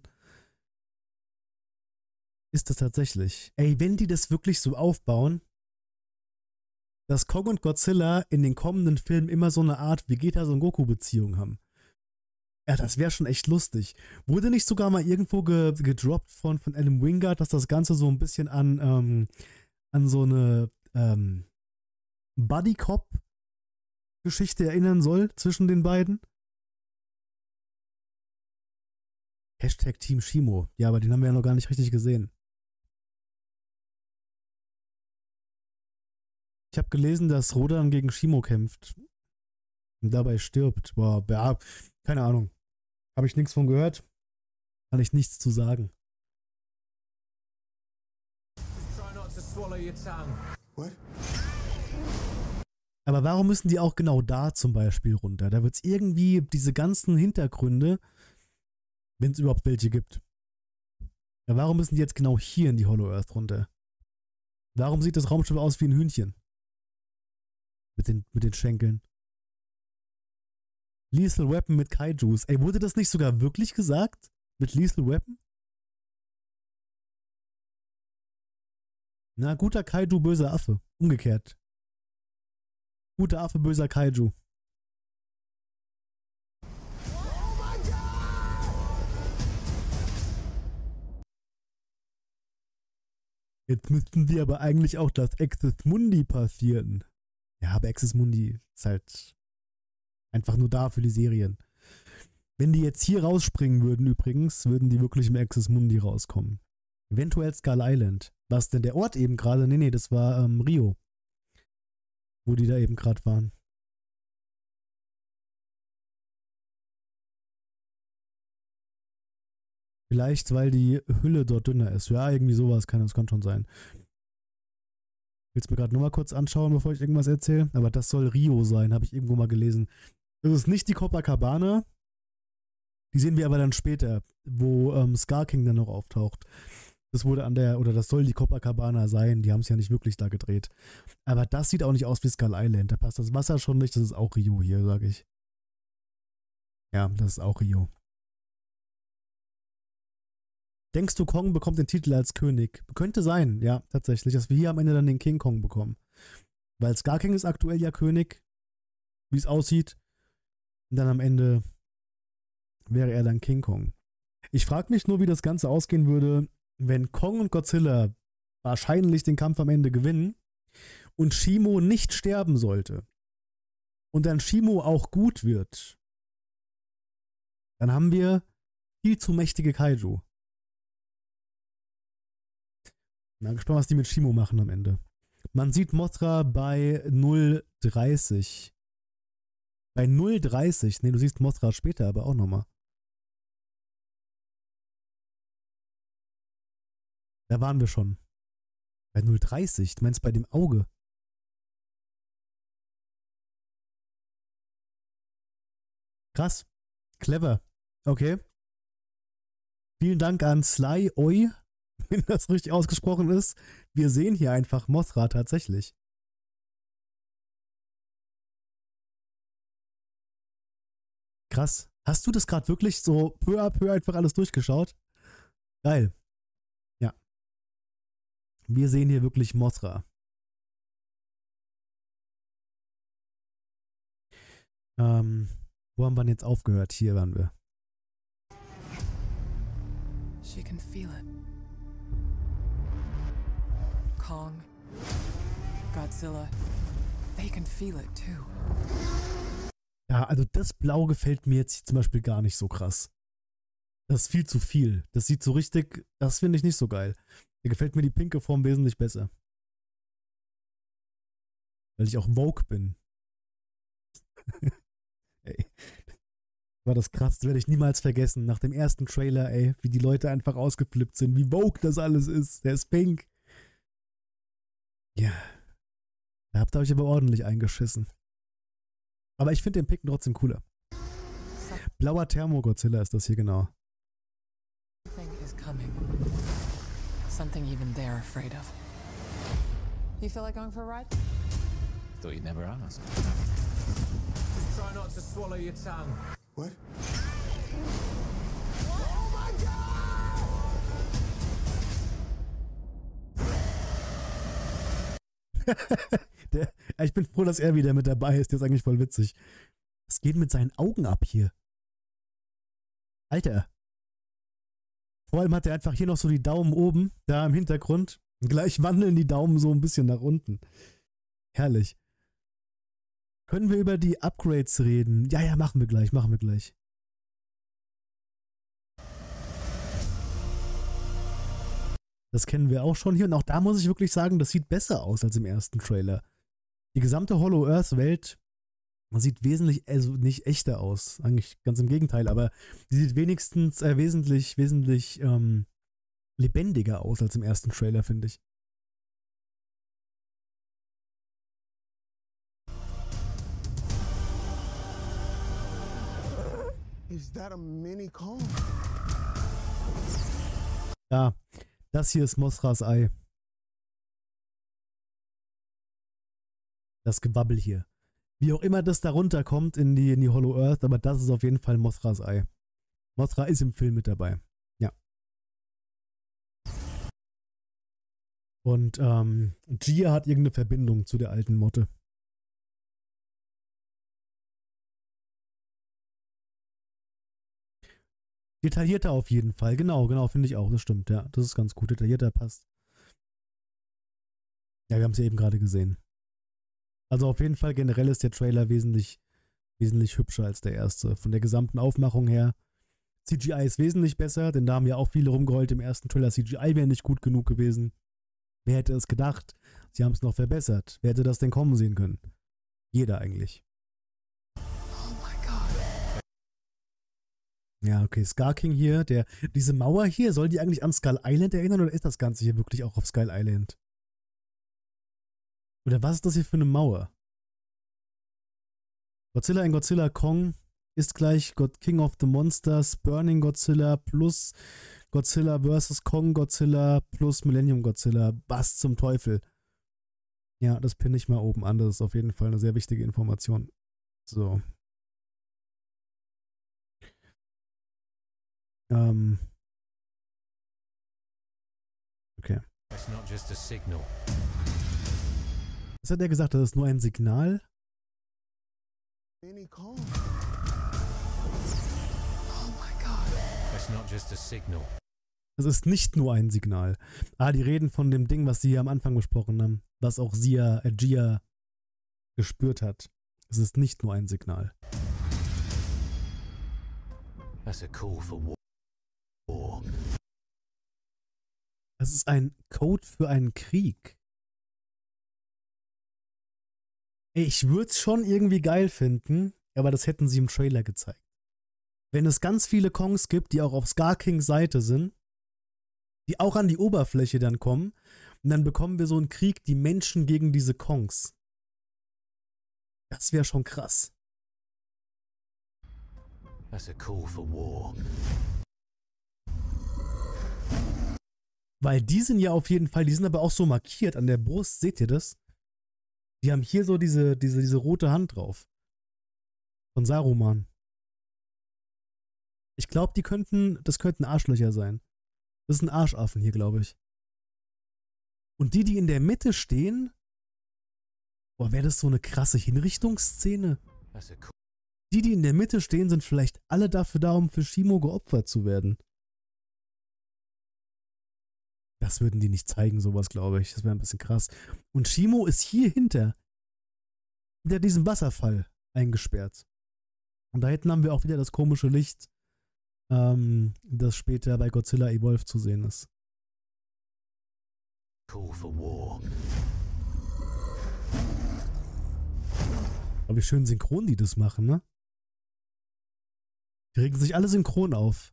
[SPEAKER 1] ist das tatsächlich. Ey, wenn die das wirklich so aufbauen, dass Kong und Godzilla in den kommenden Filmen immer so eine Art Vegeta- und Goku-Beziehung haben. Ja, das wäre schon echt lustig. Wurde nicht sogar mal irgendwo ge gedroppt von, von Adam Wingard, dass das Ganze so ein bisschen an, ähm, an so eine ähm, Buddy-Cop-Geschichte erinnern soll zwischen den beiden? Hashtag Team Shimo. Ja, aber den haben wir ja noch gar nicht richtig gesehen. Ich habe gelesen, dass Rodan gegen Shimo kämpft und dabei stirbt. Boah, ja, keine Ahnung. Habe ich nichts von gehört. Kann ich nichts zu sagen.
[SPEAKER 3] What?
[SPEAKER 1] Aber warum müssen die auch genau da zum Beispiel runter? Da wird es irgendwie diese ganzen Hintergründe, wenn es überhaupt welche gibt. Ja, warum müssen die jetzt genau hier in die Hollow Earth runter? Warum sieht das Raumschiff aus wie ein Hühnchen? Mit den, mit den Schenkeln. Lethal Weapon mit Kaijus. Ey, wurde das nicht sogar wirklich gesagt? Mit Lethal Weapon? Na, guter Kaiju, böser Affe. Umgekehrt. Guter Affe, böser Kaiju. Jetzt müssten die aber eigentlich auch das Axis Mundi passieren. Ja, aber Axis Mundi ist halt einfach nur da für die Serien. Wenn die jetzt hier rausspringen würden übrigens, würden die wirklich im Axis Mundi rauskommen. Eventuell Skull Island. Was denn der Ort eben gerade? Nee, nee, das war ähm, Rio. Wo die da eben gerade waren. Vielleicht, weil die Hülle dort dünner ist. Ja, irgendwie sowas kann das kann schon sein. Willst du mir gerade nur mal kurz anschauen, bevor ich irgendwas erzähle? Aber das soll Rio sein, habe ich irgendwo mal gelesen. Das ist nicht die Copacabana. Die sehen wir aber dann später, wo ähm, Scar King dann noch auftaucht. Das wurde an der, oder das soll die Copacabana sein. Die haben es ja nicht wirklich da gedreht. Aber das sieht auch nicht aus wie Skull Island. Da passt das Wasser schon nicht. Das ist auch Rio hier, sage ich. Ja, das ist auch Rio. Denkst du, Kong bekommt den Titel als König? Könnte sein, ja, tatsächlich, dass wir hier am Ende dann den King Kong bekommen. Weil Scar King ist aktuell ja König, wie es aussieht. Und dann am Ende wäre er dann King Kong. Ich frage mich nur, wie das Ganze ausgehen würde, wenn Kong und Godzilla wahrscheinlich den Kampf am Ende gewinnen und Shimo nicht sterben sollte. Und dann Shimo auch gut wird. Dann haben wir viel zu mächtige Kaiju. Na, gespannt, was die mit Shimo machen am Ende. Man sieht Mothra bei null Komma dreißig. Bei null Komma dreißig. Ne, du siehst Mothra später aber auch nochmal. Da waren wir schon. Bei null Komma dreißig. Du meinst bei dem Auge. Krass. Clever. Okay. Vielen Dank an Sly Oi, wenn das richtig ausgesprochen ist. Wir sehen hier einfach Mothra tatsächlich. Krass. Hast du das gerade wirklich so peu à peu einfach alles durchgeschaut? Geil. Ja. Wir sehen hier wirklich Mothra. Ähm, wo haben wir denn jetzt aufgehört? Hier waren wir.
[SPEAKER 2] She can feel it. Kong, Godzilla, they can feel it too.
[SPEAKER 1] Ja, also das Blau gefällt mir jetzt zum Beispiel gar nicht so krass. Das ist viel zu viel. Das sieht so richtig, das finde ich nicht so geil. Mir gefällt mir die pinke Form wesentlich besser. Weil ich auch Vogue bin. Ey. War das krass, das werde ich niemals vergessen. Nach dem ersten Trailer, ey, wie die Leute einfach ausgeflippt sind, wie Vogue das alles ist. Der ist pink. Ja. Da habt ihr euch aber ordentlich eingeschissen. Aber ich finde den Picken trotzdem cooler. Blauer Thermo-Godzilla ist das hier genau.
[SPEAKER 2] Something is coming. Something even they're afraid of. You feel like going for a ride?
[SPEAKER 4] Thought you'd never ask. Just try not to swallow your tongue.
[SPEAKER 3] What?
[SPEAKER 1] Der, ich bin froh, dass er wieder mit dabei ist. Der ist eigentlich voll witzig. Was geht mit seinen Augen ab hier? Alter. Vor allem hat er einfach hier noch so die Daumen oben, da im Hintergrund. Und gleich wandeln die Daumen so ein bisschen nach unten. Herrlich. Können wir über die Upgrades reden? Ja, ja, machen wir gleich, machen wir gleich. Das kennen wir auch schon hier. Und auch da muss ich wirklich sagen, das sieht besser aus als im ersten Trailer. Die gesamte Hollow-Earth-Welt sieht wesentlich, also nicht echter aus. Eigentlich ganz im Gegenteil, aber die sieht wenigstens äh, wesentlich, wesentlich ähm, lebendiger aus als im ersten Trailer, finde ich.
[SPEAKER 3] Is that a mini Kong?
[SPEAKER 1] Ja, das hier ist Mothras Ei. Das Gewabbel hier. Wie auch immer das da runterkommt in die, in die Hollow Earth, aber das ist auf jeden Fall Mothras Ei. Mothra ist im Film mit dabei. Ja. Und ähm, Gia hat irgendeine Verbindung zu der alten Motte. Detaillierter auf jeden Fall. Genau, genau, finde ich auch. Das stimmt, ja. Das ist ganz gut. Detaillierter passt. Ja, wir haben es ja eben gerade gesehen. Also auf jeden Fall generell ist der Trailer wesentlich, wesentlich hübscher als der erste. Von der gesamten Aufmachung her. C G I ist wesentlich besser, denn da haben ja auch viele rumgeheult im ersten Trailer. C G I wäre nicht gut genug gewesen. Wer hätte es gedacht? Sie haben es noch verbessert. Wer hätte das denn kommen sehen können? Jeder eigentlich. Ja, okay, Scar King hier, der, diese Mauer hier, soll die eigentlich an Skull Island erinnern oder ist das Ganze hier wirklich auch auf Skull Island? Oder was ist das hier für eine Mauer? Godzilla in Godzilla Kong ist gleich God King of the Monsters, Burning Godzilla plus Godzilla versus Kong Godzilla plus Millennium Godzilla. Was zum Teufel? Ja, das pinne ich mal oben an, das ist auf jeden Fall eine sehr wichtige Information. So. Ähm. Okay.
[SPEAKER 4] It's not just a signal.
[SPEAKER 1] Was hat er gesagt? Das ist nur ein Signal?
[SPEAKER 3] Mini Kong.
[SPEAKER 2] Oh my god.
[SPEAKER 4] It's not just a signal.
[SPEAKER 1] Es ist nicht nur ein Signal. Ah, die reden von dem Ding, was sie hier am Anfang besprochen haben, was auch Sia, äh, Gia gespürt hat. Es ist nicht nur ein Signal.
[SPEAKER 4] That's a call for war.
[SPEAKER 1] Es ist ein Code für einen Krieg. Ey, ich würde es schon irgendwie geil finden, aber das hätten sie im Trailer gezeigt. Wenn es ganz viele Kongs gibt, die auch auf Scar Kings Seite sind, die auch an die Oberfläche dann kommen, und dann bekommen wir so einen Krieg, die Menschen gegen diese Kongs. Das wäre schon krass.
[SPEAKER 4] That's a call for war.
[SPEAKER 1] Weil die sind ja auf jeden Fall, die sind aber auch so markiert an der Brust, seht ihr das? Die haben hier so diese, diese, diese rote Hand drauf. Von Saruman. Ich glaube, die könnten, das könnten Arschlöcher sein. Das sind Arschaffen hier, glaube ich. Und die, die in der Mitte stehen, boah, wäre das so eine krasse Hinrichtungsszene?
[SPEAKER 4] That's a call.
[SPEAKER 1] Die, die in der Mitte stehen, sind vielleicht alle dafür da, um für Shimo geopfert zu werden. Das würden die nicht zeigen, sowas, glaube ich. Das wäre ein bisschen krass. Und Shimo ist hier hinter, hinter diesem Wasserfall eingesperrt. Und da hinten haben wir auch wieder das komische Licht, ähm, das später bei Godzilla Evolve zu sehen ist.
[SPEAKER 4] Call for war.
[SPEAKER 1] Aber wie schön synchron die das machen, ne? Die regen sich alle synchron auf.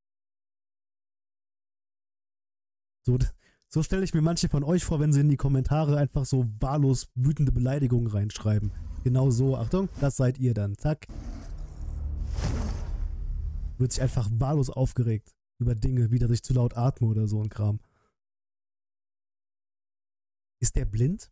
[SPEAKER 1] So, so stelle ich mir manche von euch vor, wenn sie in die Kommentare einfach so wahllos wütende Beleidigungen reinschreiben. Genau so, Achtung, das seid ihr dann. Zack. Wird sich einfach wahllos aufgeregt über Dinge, wie dass ich zu laut atme oder so ein Kram. Ist der blind?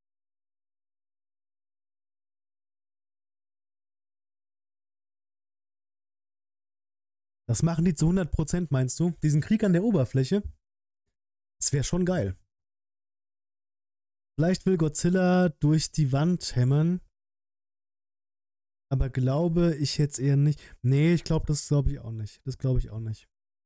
[SPEAKER 1] Das machen die zu hundert Prozent, meinst du? Diesen Krieg an der Oberfläche? Das wäre schon geil. Vielleicht will Godzilla durch die Wand hämmern. Aber glaube ich jetzt eher nicht. Nee, ich glaube, das glaube ich auch nicht. Das glaube ich auch nicht.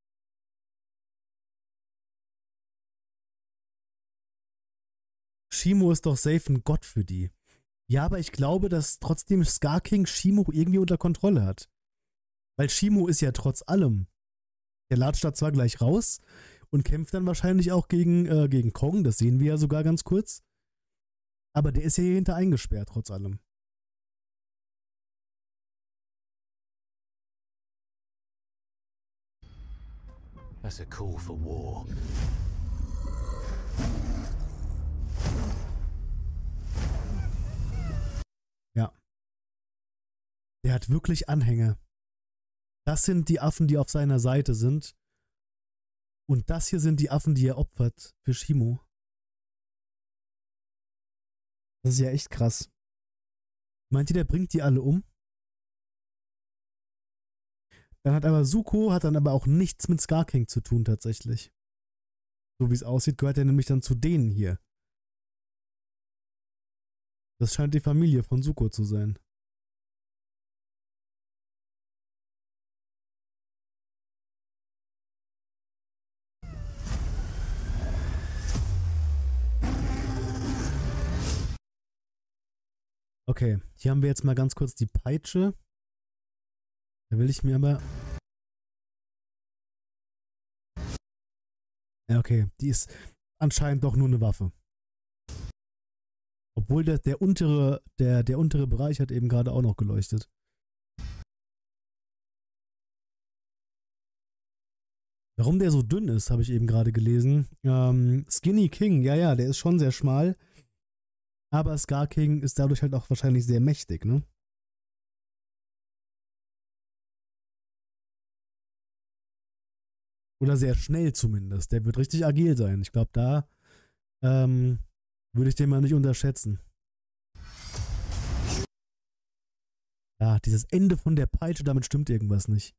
[SPEAKER 1] Shimo ist doch safe ein Gott für die. Ja, aber ich glaube, dass trotzdem Scar King Shimo irgendwie unter Kontrolle hat. Weil Shimo ist ja trotz allem. Der latscht da zwar gleich raus und kämpft dann wahrscheinlich auch gegen, äh, gegen Kong, das sehen wir ja sogar ganz kurz. Aber der ist ja hier hinter eingesperrt, trotz allem.
[SPEAKER 4] That's a call for war.
[SPEAKER 1] Ja. Der hat wirklich Anhänger. Das sind die Affen, die auf seiner Seite sind. Und das hier sind die Affen, die er opfert für Shimo. Das ist ja echt krass. Meint ihr, der bringt die alle um? Dann hat aber Zuko, hat dann aber auch nichts mit Scar King zu tun tatsächlich. So wie es aussieht, gehört er nämlich dann zu denen hier. Das scheint die Familie von Zuko zu sein. Okay, hier haben wir jetzt mal ganz kurz die Peitsche. Da will ich mir aber... Ja, okay, die ist anscheinend doch nur eine Waffe. Obwohl der, der, untere, der, der untere Bereich hat eben gerade auch noch geleuchtet. Warum der so dünn ist, habe ich eben gerade gelesen. Ähm, Skinny King, ja, ja, der ist schon sehr schmal. Aber Scar King ist dadurch halt auch wahrscheinlich sehr mächtig, ne? Oder sehr schnell zumindest. Der wird richtig agil sein. Ich glaube, da ähm, würde ich den mal nicht unterschätzen. Ja, dieses Ende von der Peitsche, damit stimmt irgendwas nicht.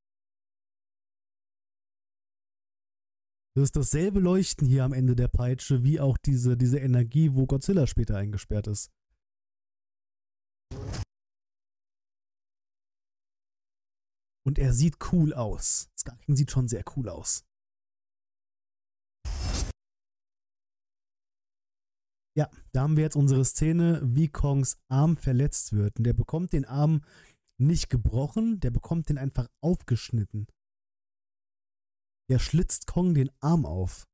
[SPEAKER 1] Das ist dasselbe Leuchten hier am Ende der Peitsche, wie auch diese, diese Energie, wo Godzilla später eingesperrt ist. Und er sieht cool aus. Scar King sieht schon sehr cool aus. Ja, da haben wir jetzt unsere Szene, wie Kongs Arm verletzt wird. Und der bekommt den Arm nicht gebrochen, der bekommt den einfach aufgeschnitten. Der schlitzt Kong den Arm auf.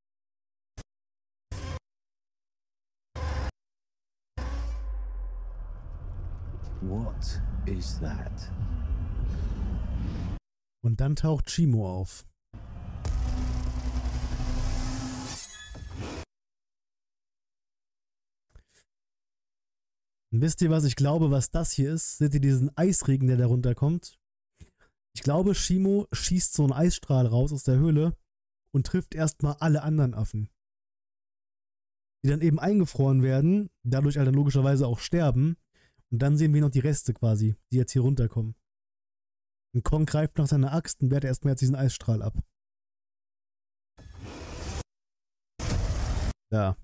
[SPEAKER 4] What is that?
[SPEAKER 1] Und dann taucht Shimo auf. Und wisst ihr, was ich glaube, was das hier ist? Seht ihr diesen Eisregen, der da runterkommt? Ich glaube, Shimo schießt so einen Eisstrahl raus aus der Höhle und trifft erstmal alle anderen Affen. Die dann eben eingefroren werden, dadurch halt dann logischerweise auch sterben. Und dann sehen wir noch die Reste quasi, die jetzt hier runterkommen. Und Kong greift nach seiner Axt und wehrt erstmal jetzt diesen Eisstrahl ab. Ja.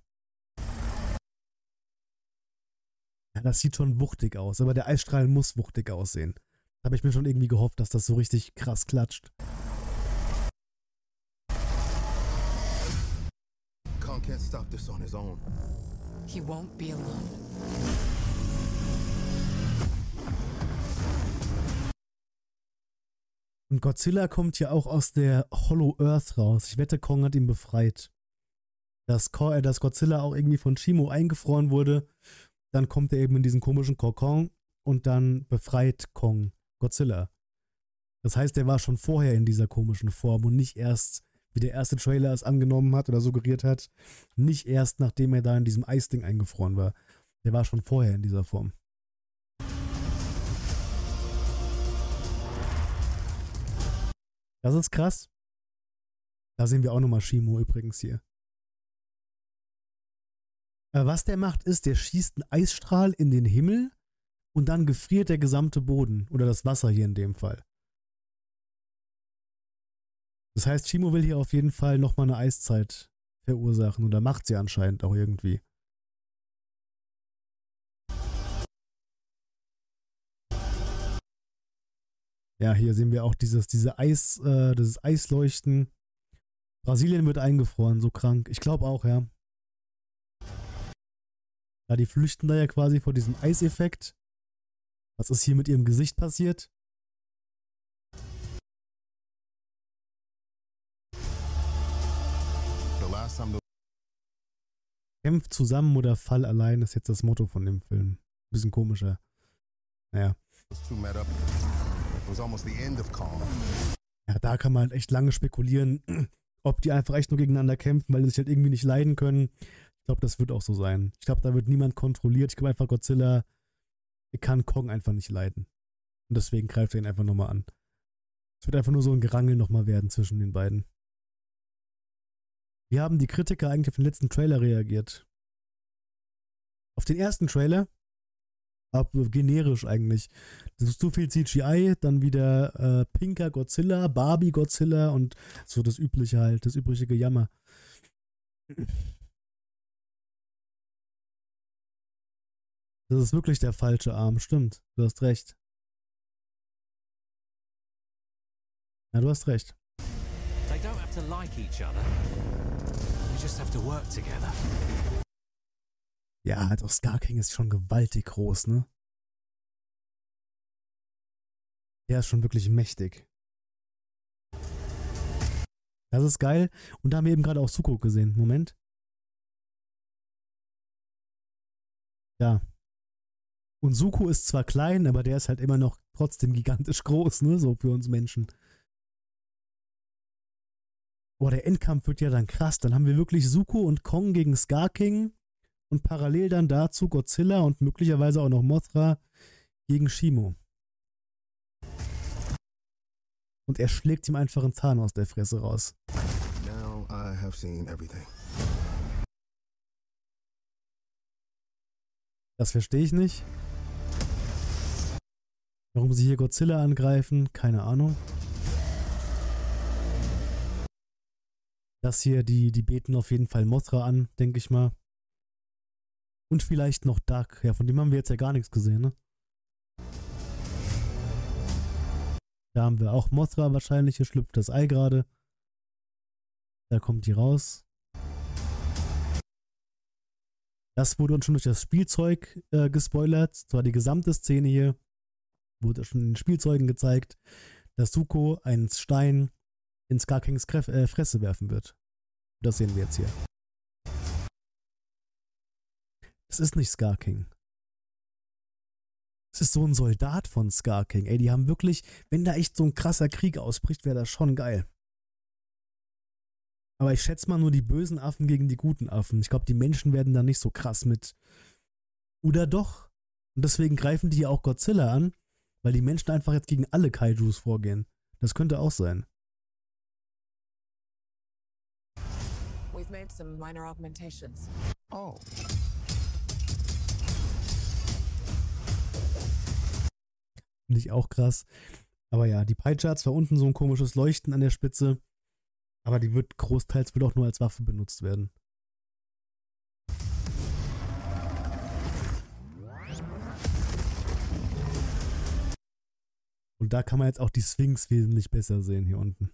[SPEAKER 1] Ja, das sieht schon wuchtig aus, aber der Eisstrahl muss wuchtig aussehen. Habe ich mir schon irgendwie gehofft, dass das so richtig krass klatscht.
[SPEAKER 3] Kong can't stop this on his own.
[SPEAKER 2] He won't be alone.
[SPEAKER 1] Und Godzilla kommt ja auch aus der Hollow Earth raus. Ich wette, Kong hat ihn befreit. Dass, äh, dass Godzilla auch irgendwie von Shimo eingefroren wurde. Dann kommt er eben in diesen komischen Kokon und dann befreit Kong Godzilla. Das heißt, der war schon vorher in dieser komischen Form und nicht erst, wie der erste Trailer es angenommen hat oder suggeriert hat, nicht erst, nachdem er da in diesem Eisding eingefroren war. Der war schon vorher in dieser Form. Das ist krass. Da sehen wir auch nochmal Shimo übrigens hier. Aber was der macht ist, der schießt einen Eisstrahl in den Himmel und dann gefriert der gesamte Boden. Oder das Wasser hier in dem Fall. Das heißt, Shimo will hier auf jeden Fall nochmal eine Eiszeit verursachen. Oder macht sie anscheinend auch irgendwie. Ja, hier sehen wir auch dieses, diese Eis, äh, dieses Eisleuchten. Brasilien wird eingefroren, so krank. Ich glaube auch, ja. Ja, die flüchten da ja quasi vor diesem Eiseffekt. Was ist hier mit ihrem Gesicht passiert? Kämpft zusammen oder fall allein ist jetzt das Motto von dem Film. Bisschen komischer. Naja. Ja, da kann man halt echt lange spekulieren, ob die einfach echt nur gegeneinander kämpfen, weil sie sich halt irgendwie nicht leiden können. Ich glaube, das wird auch so sein. Ich glaube, da wird niemand kontrolliert. Ich glaube einfach, Godzilla kann Kong einfach nicht leiden. Und deswegen greift er ihn einfach nochmal an. Es wird einfach nur so ein Gerangel nochmal werden zwischen den beiden. Wie haben die Kritiker eigentlich auf den letzten Trailer reagiert? Auf den ersten Trailer? Ab, generisch eigentlich. Das ist zu viel C G I, dann wieder äh, pinker Godzilla, Barbie Godzilla und so das übliche halt, das übliche Gejammer. Das ist wirklich der falsche Arm, stimmt. Du hast recht. Ja, du hast recht.
[SPEAKER 4] They don't have to like each other. They just have to work together.
[SPEAKER 1] Ja, also Scar King ist schon gewaltig groß, ne? Der ist schon wirklich mächtig. Das ist geil. Und da haben wir eben gerade auch Zuko gesehen. Moment. Ja. Und Zuko ist zwar klein, aber der ist halt immer noch trotzdem gigantisch groß, ne? So für uns Menschen. Boah, der Endkampf wird ja dann krass. Dann haben wir wirklich Zuko und Kong gegen Scar King. Und parallel dann dazu Godzilla und möglicherweise auch noch Mothra gegen Shimo. Und er schlägt ihm einfach einen Zahn aus der Fresse raus.
[SPEAKER 3] Now I have seen everything.
[SPEAKER 1] Das verstehe ich nicht. Warum sie hier Godzilla angreifen, keine Ahnung. Das hier, die, die beten auf jeden Fall Mothra an, denke ich mal. Und vielleicht noch Duck. Ja, von dem haben wir jetzt ja gar nichts gesehen, ne? Da haben wir auch Mothra wahrscheinlich. Hier schlüpft das Ei gerade. Da kommt die raus. Das wurde uns schon durch das Spielzeug äh, gespoilert. Zwar die gesamte Szene hier. Wurde schon in den Spielzeugen gezeigt, dass Zuko einen Stein in Scar Kings Kref äh, Fresse werfen wird. Das sehen wir jetzt hier. Das ist nicht Scar King. Das ist so ein Soldat von Scar King. Ey, die haben wirklich, wenn da echt so ein krasser Krieg ausbricht, wäre das schon geil. Aber ich schätze mal nur die bösen Affen gegen die guten Affen. Ich glaube, die Menschen werden da nicht so krass mit. Oder doch? Und deswegen greifen die ja auch Godzilla an, weil die Menschen einfach jetzt gegen alle Kaijus vorgehen. Das könnte auch sein.
[SPEAKER 2] We've made some minor augmentations.
[SPEAKER 3] Oh.
[SPEAKER 1] Finde ich auch krass. Aber ja, die Peitsche hat zwar unten so ein komisches Leuchten an der Spitze, aber die wird großteils wohl auch nur als Waffe benutzt werden. Und da kann man jetzt auch die Sphinx wesentlich besser sehen hier unten.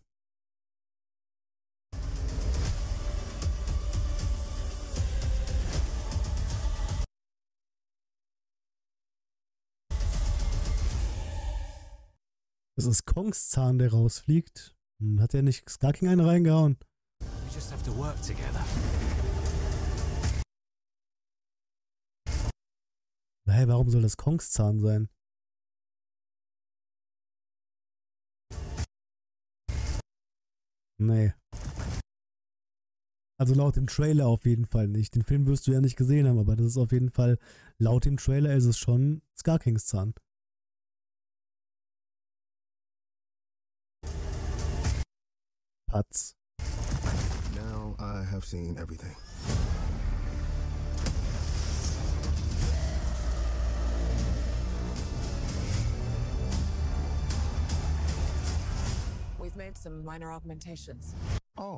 [SPEAKER 1] Das ist Kongs Zahn, der rausfliegt. Hat er nicht Scar King einen reingehauen?
[SPEAKER 4] We just have to work together.
[SPEAKER 1] Hey, warum soll das Kongs Zahn sein? Nee. Also laut dem Trailer auf jeden Fall nicht. Den Film wirst du ja nicht gesehen haben, aber das ist auf jeden Fall, laut dem Trailer ist es schon Scar Kings Zahn. Patz.
[SPEAKER 3] Now I have seen everything.
[SPEAKER 2] We've made some minor augmentations.
[SPEAKER 3] Oh.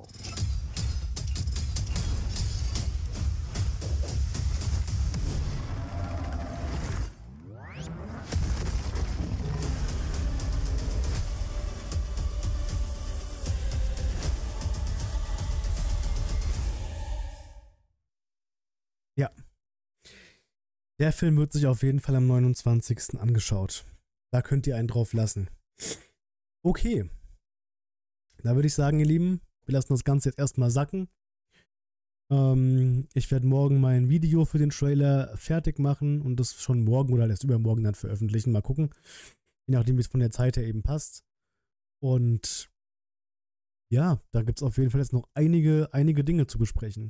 [SPEAKER 1] Ja. Der Film wird sich auf jeden Fall am neunundzwanzigsten angeschaut. Da könnt ihr einen drauf lassen. Okay. Da würde ich sagen, ihr Lieben, wir lassen das Ganze jetzt erstmal sacken. Ähm, ich werde morgen mein Video für den Trailer fertig machen und das schon morgen oder erst übermorgen dann veröffentlichen. Mal gucken. Je nachdem, wie es von der Zeit her eben passt. Und ja, da gibt es auf jeden Fall jetzt noch einige, einige Dinge zu besprechen.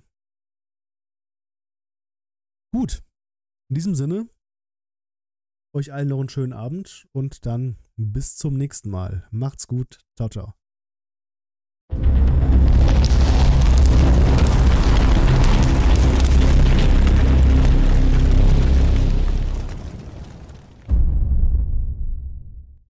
[SPEAKER 1] Gut. In diesem Sinne, euch allen noch einen schönen Abend und dann bis zum nächsten Mal. Macht's gut. Ciao, ciao.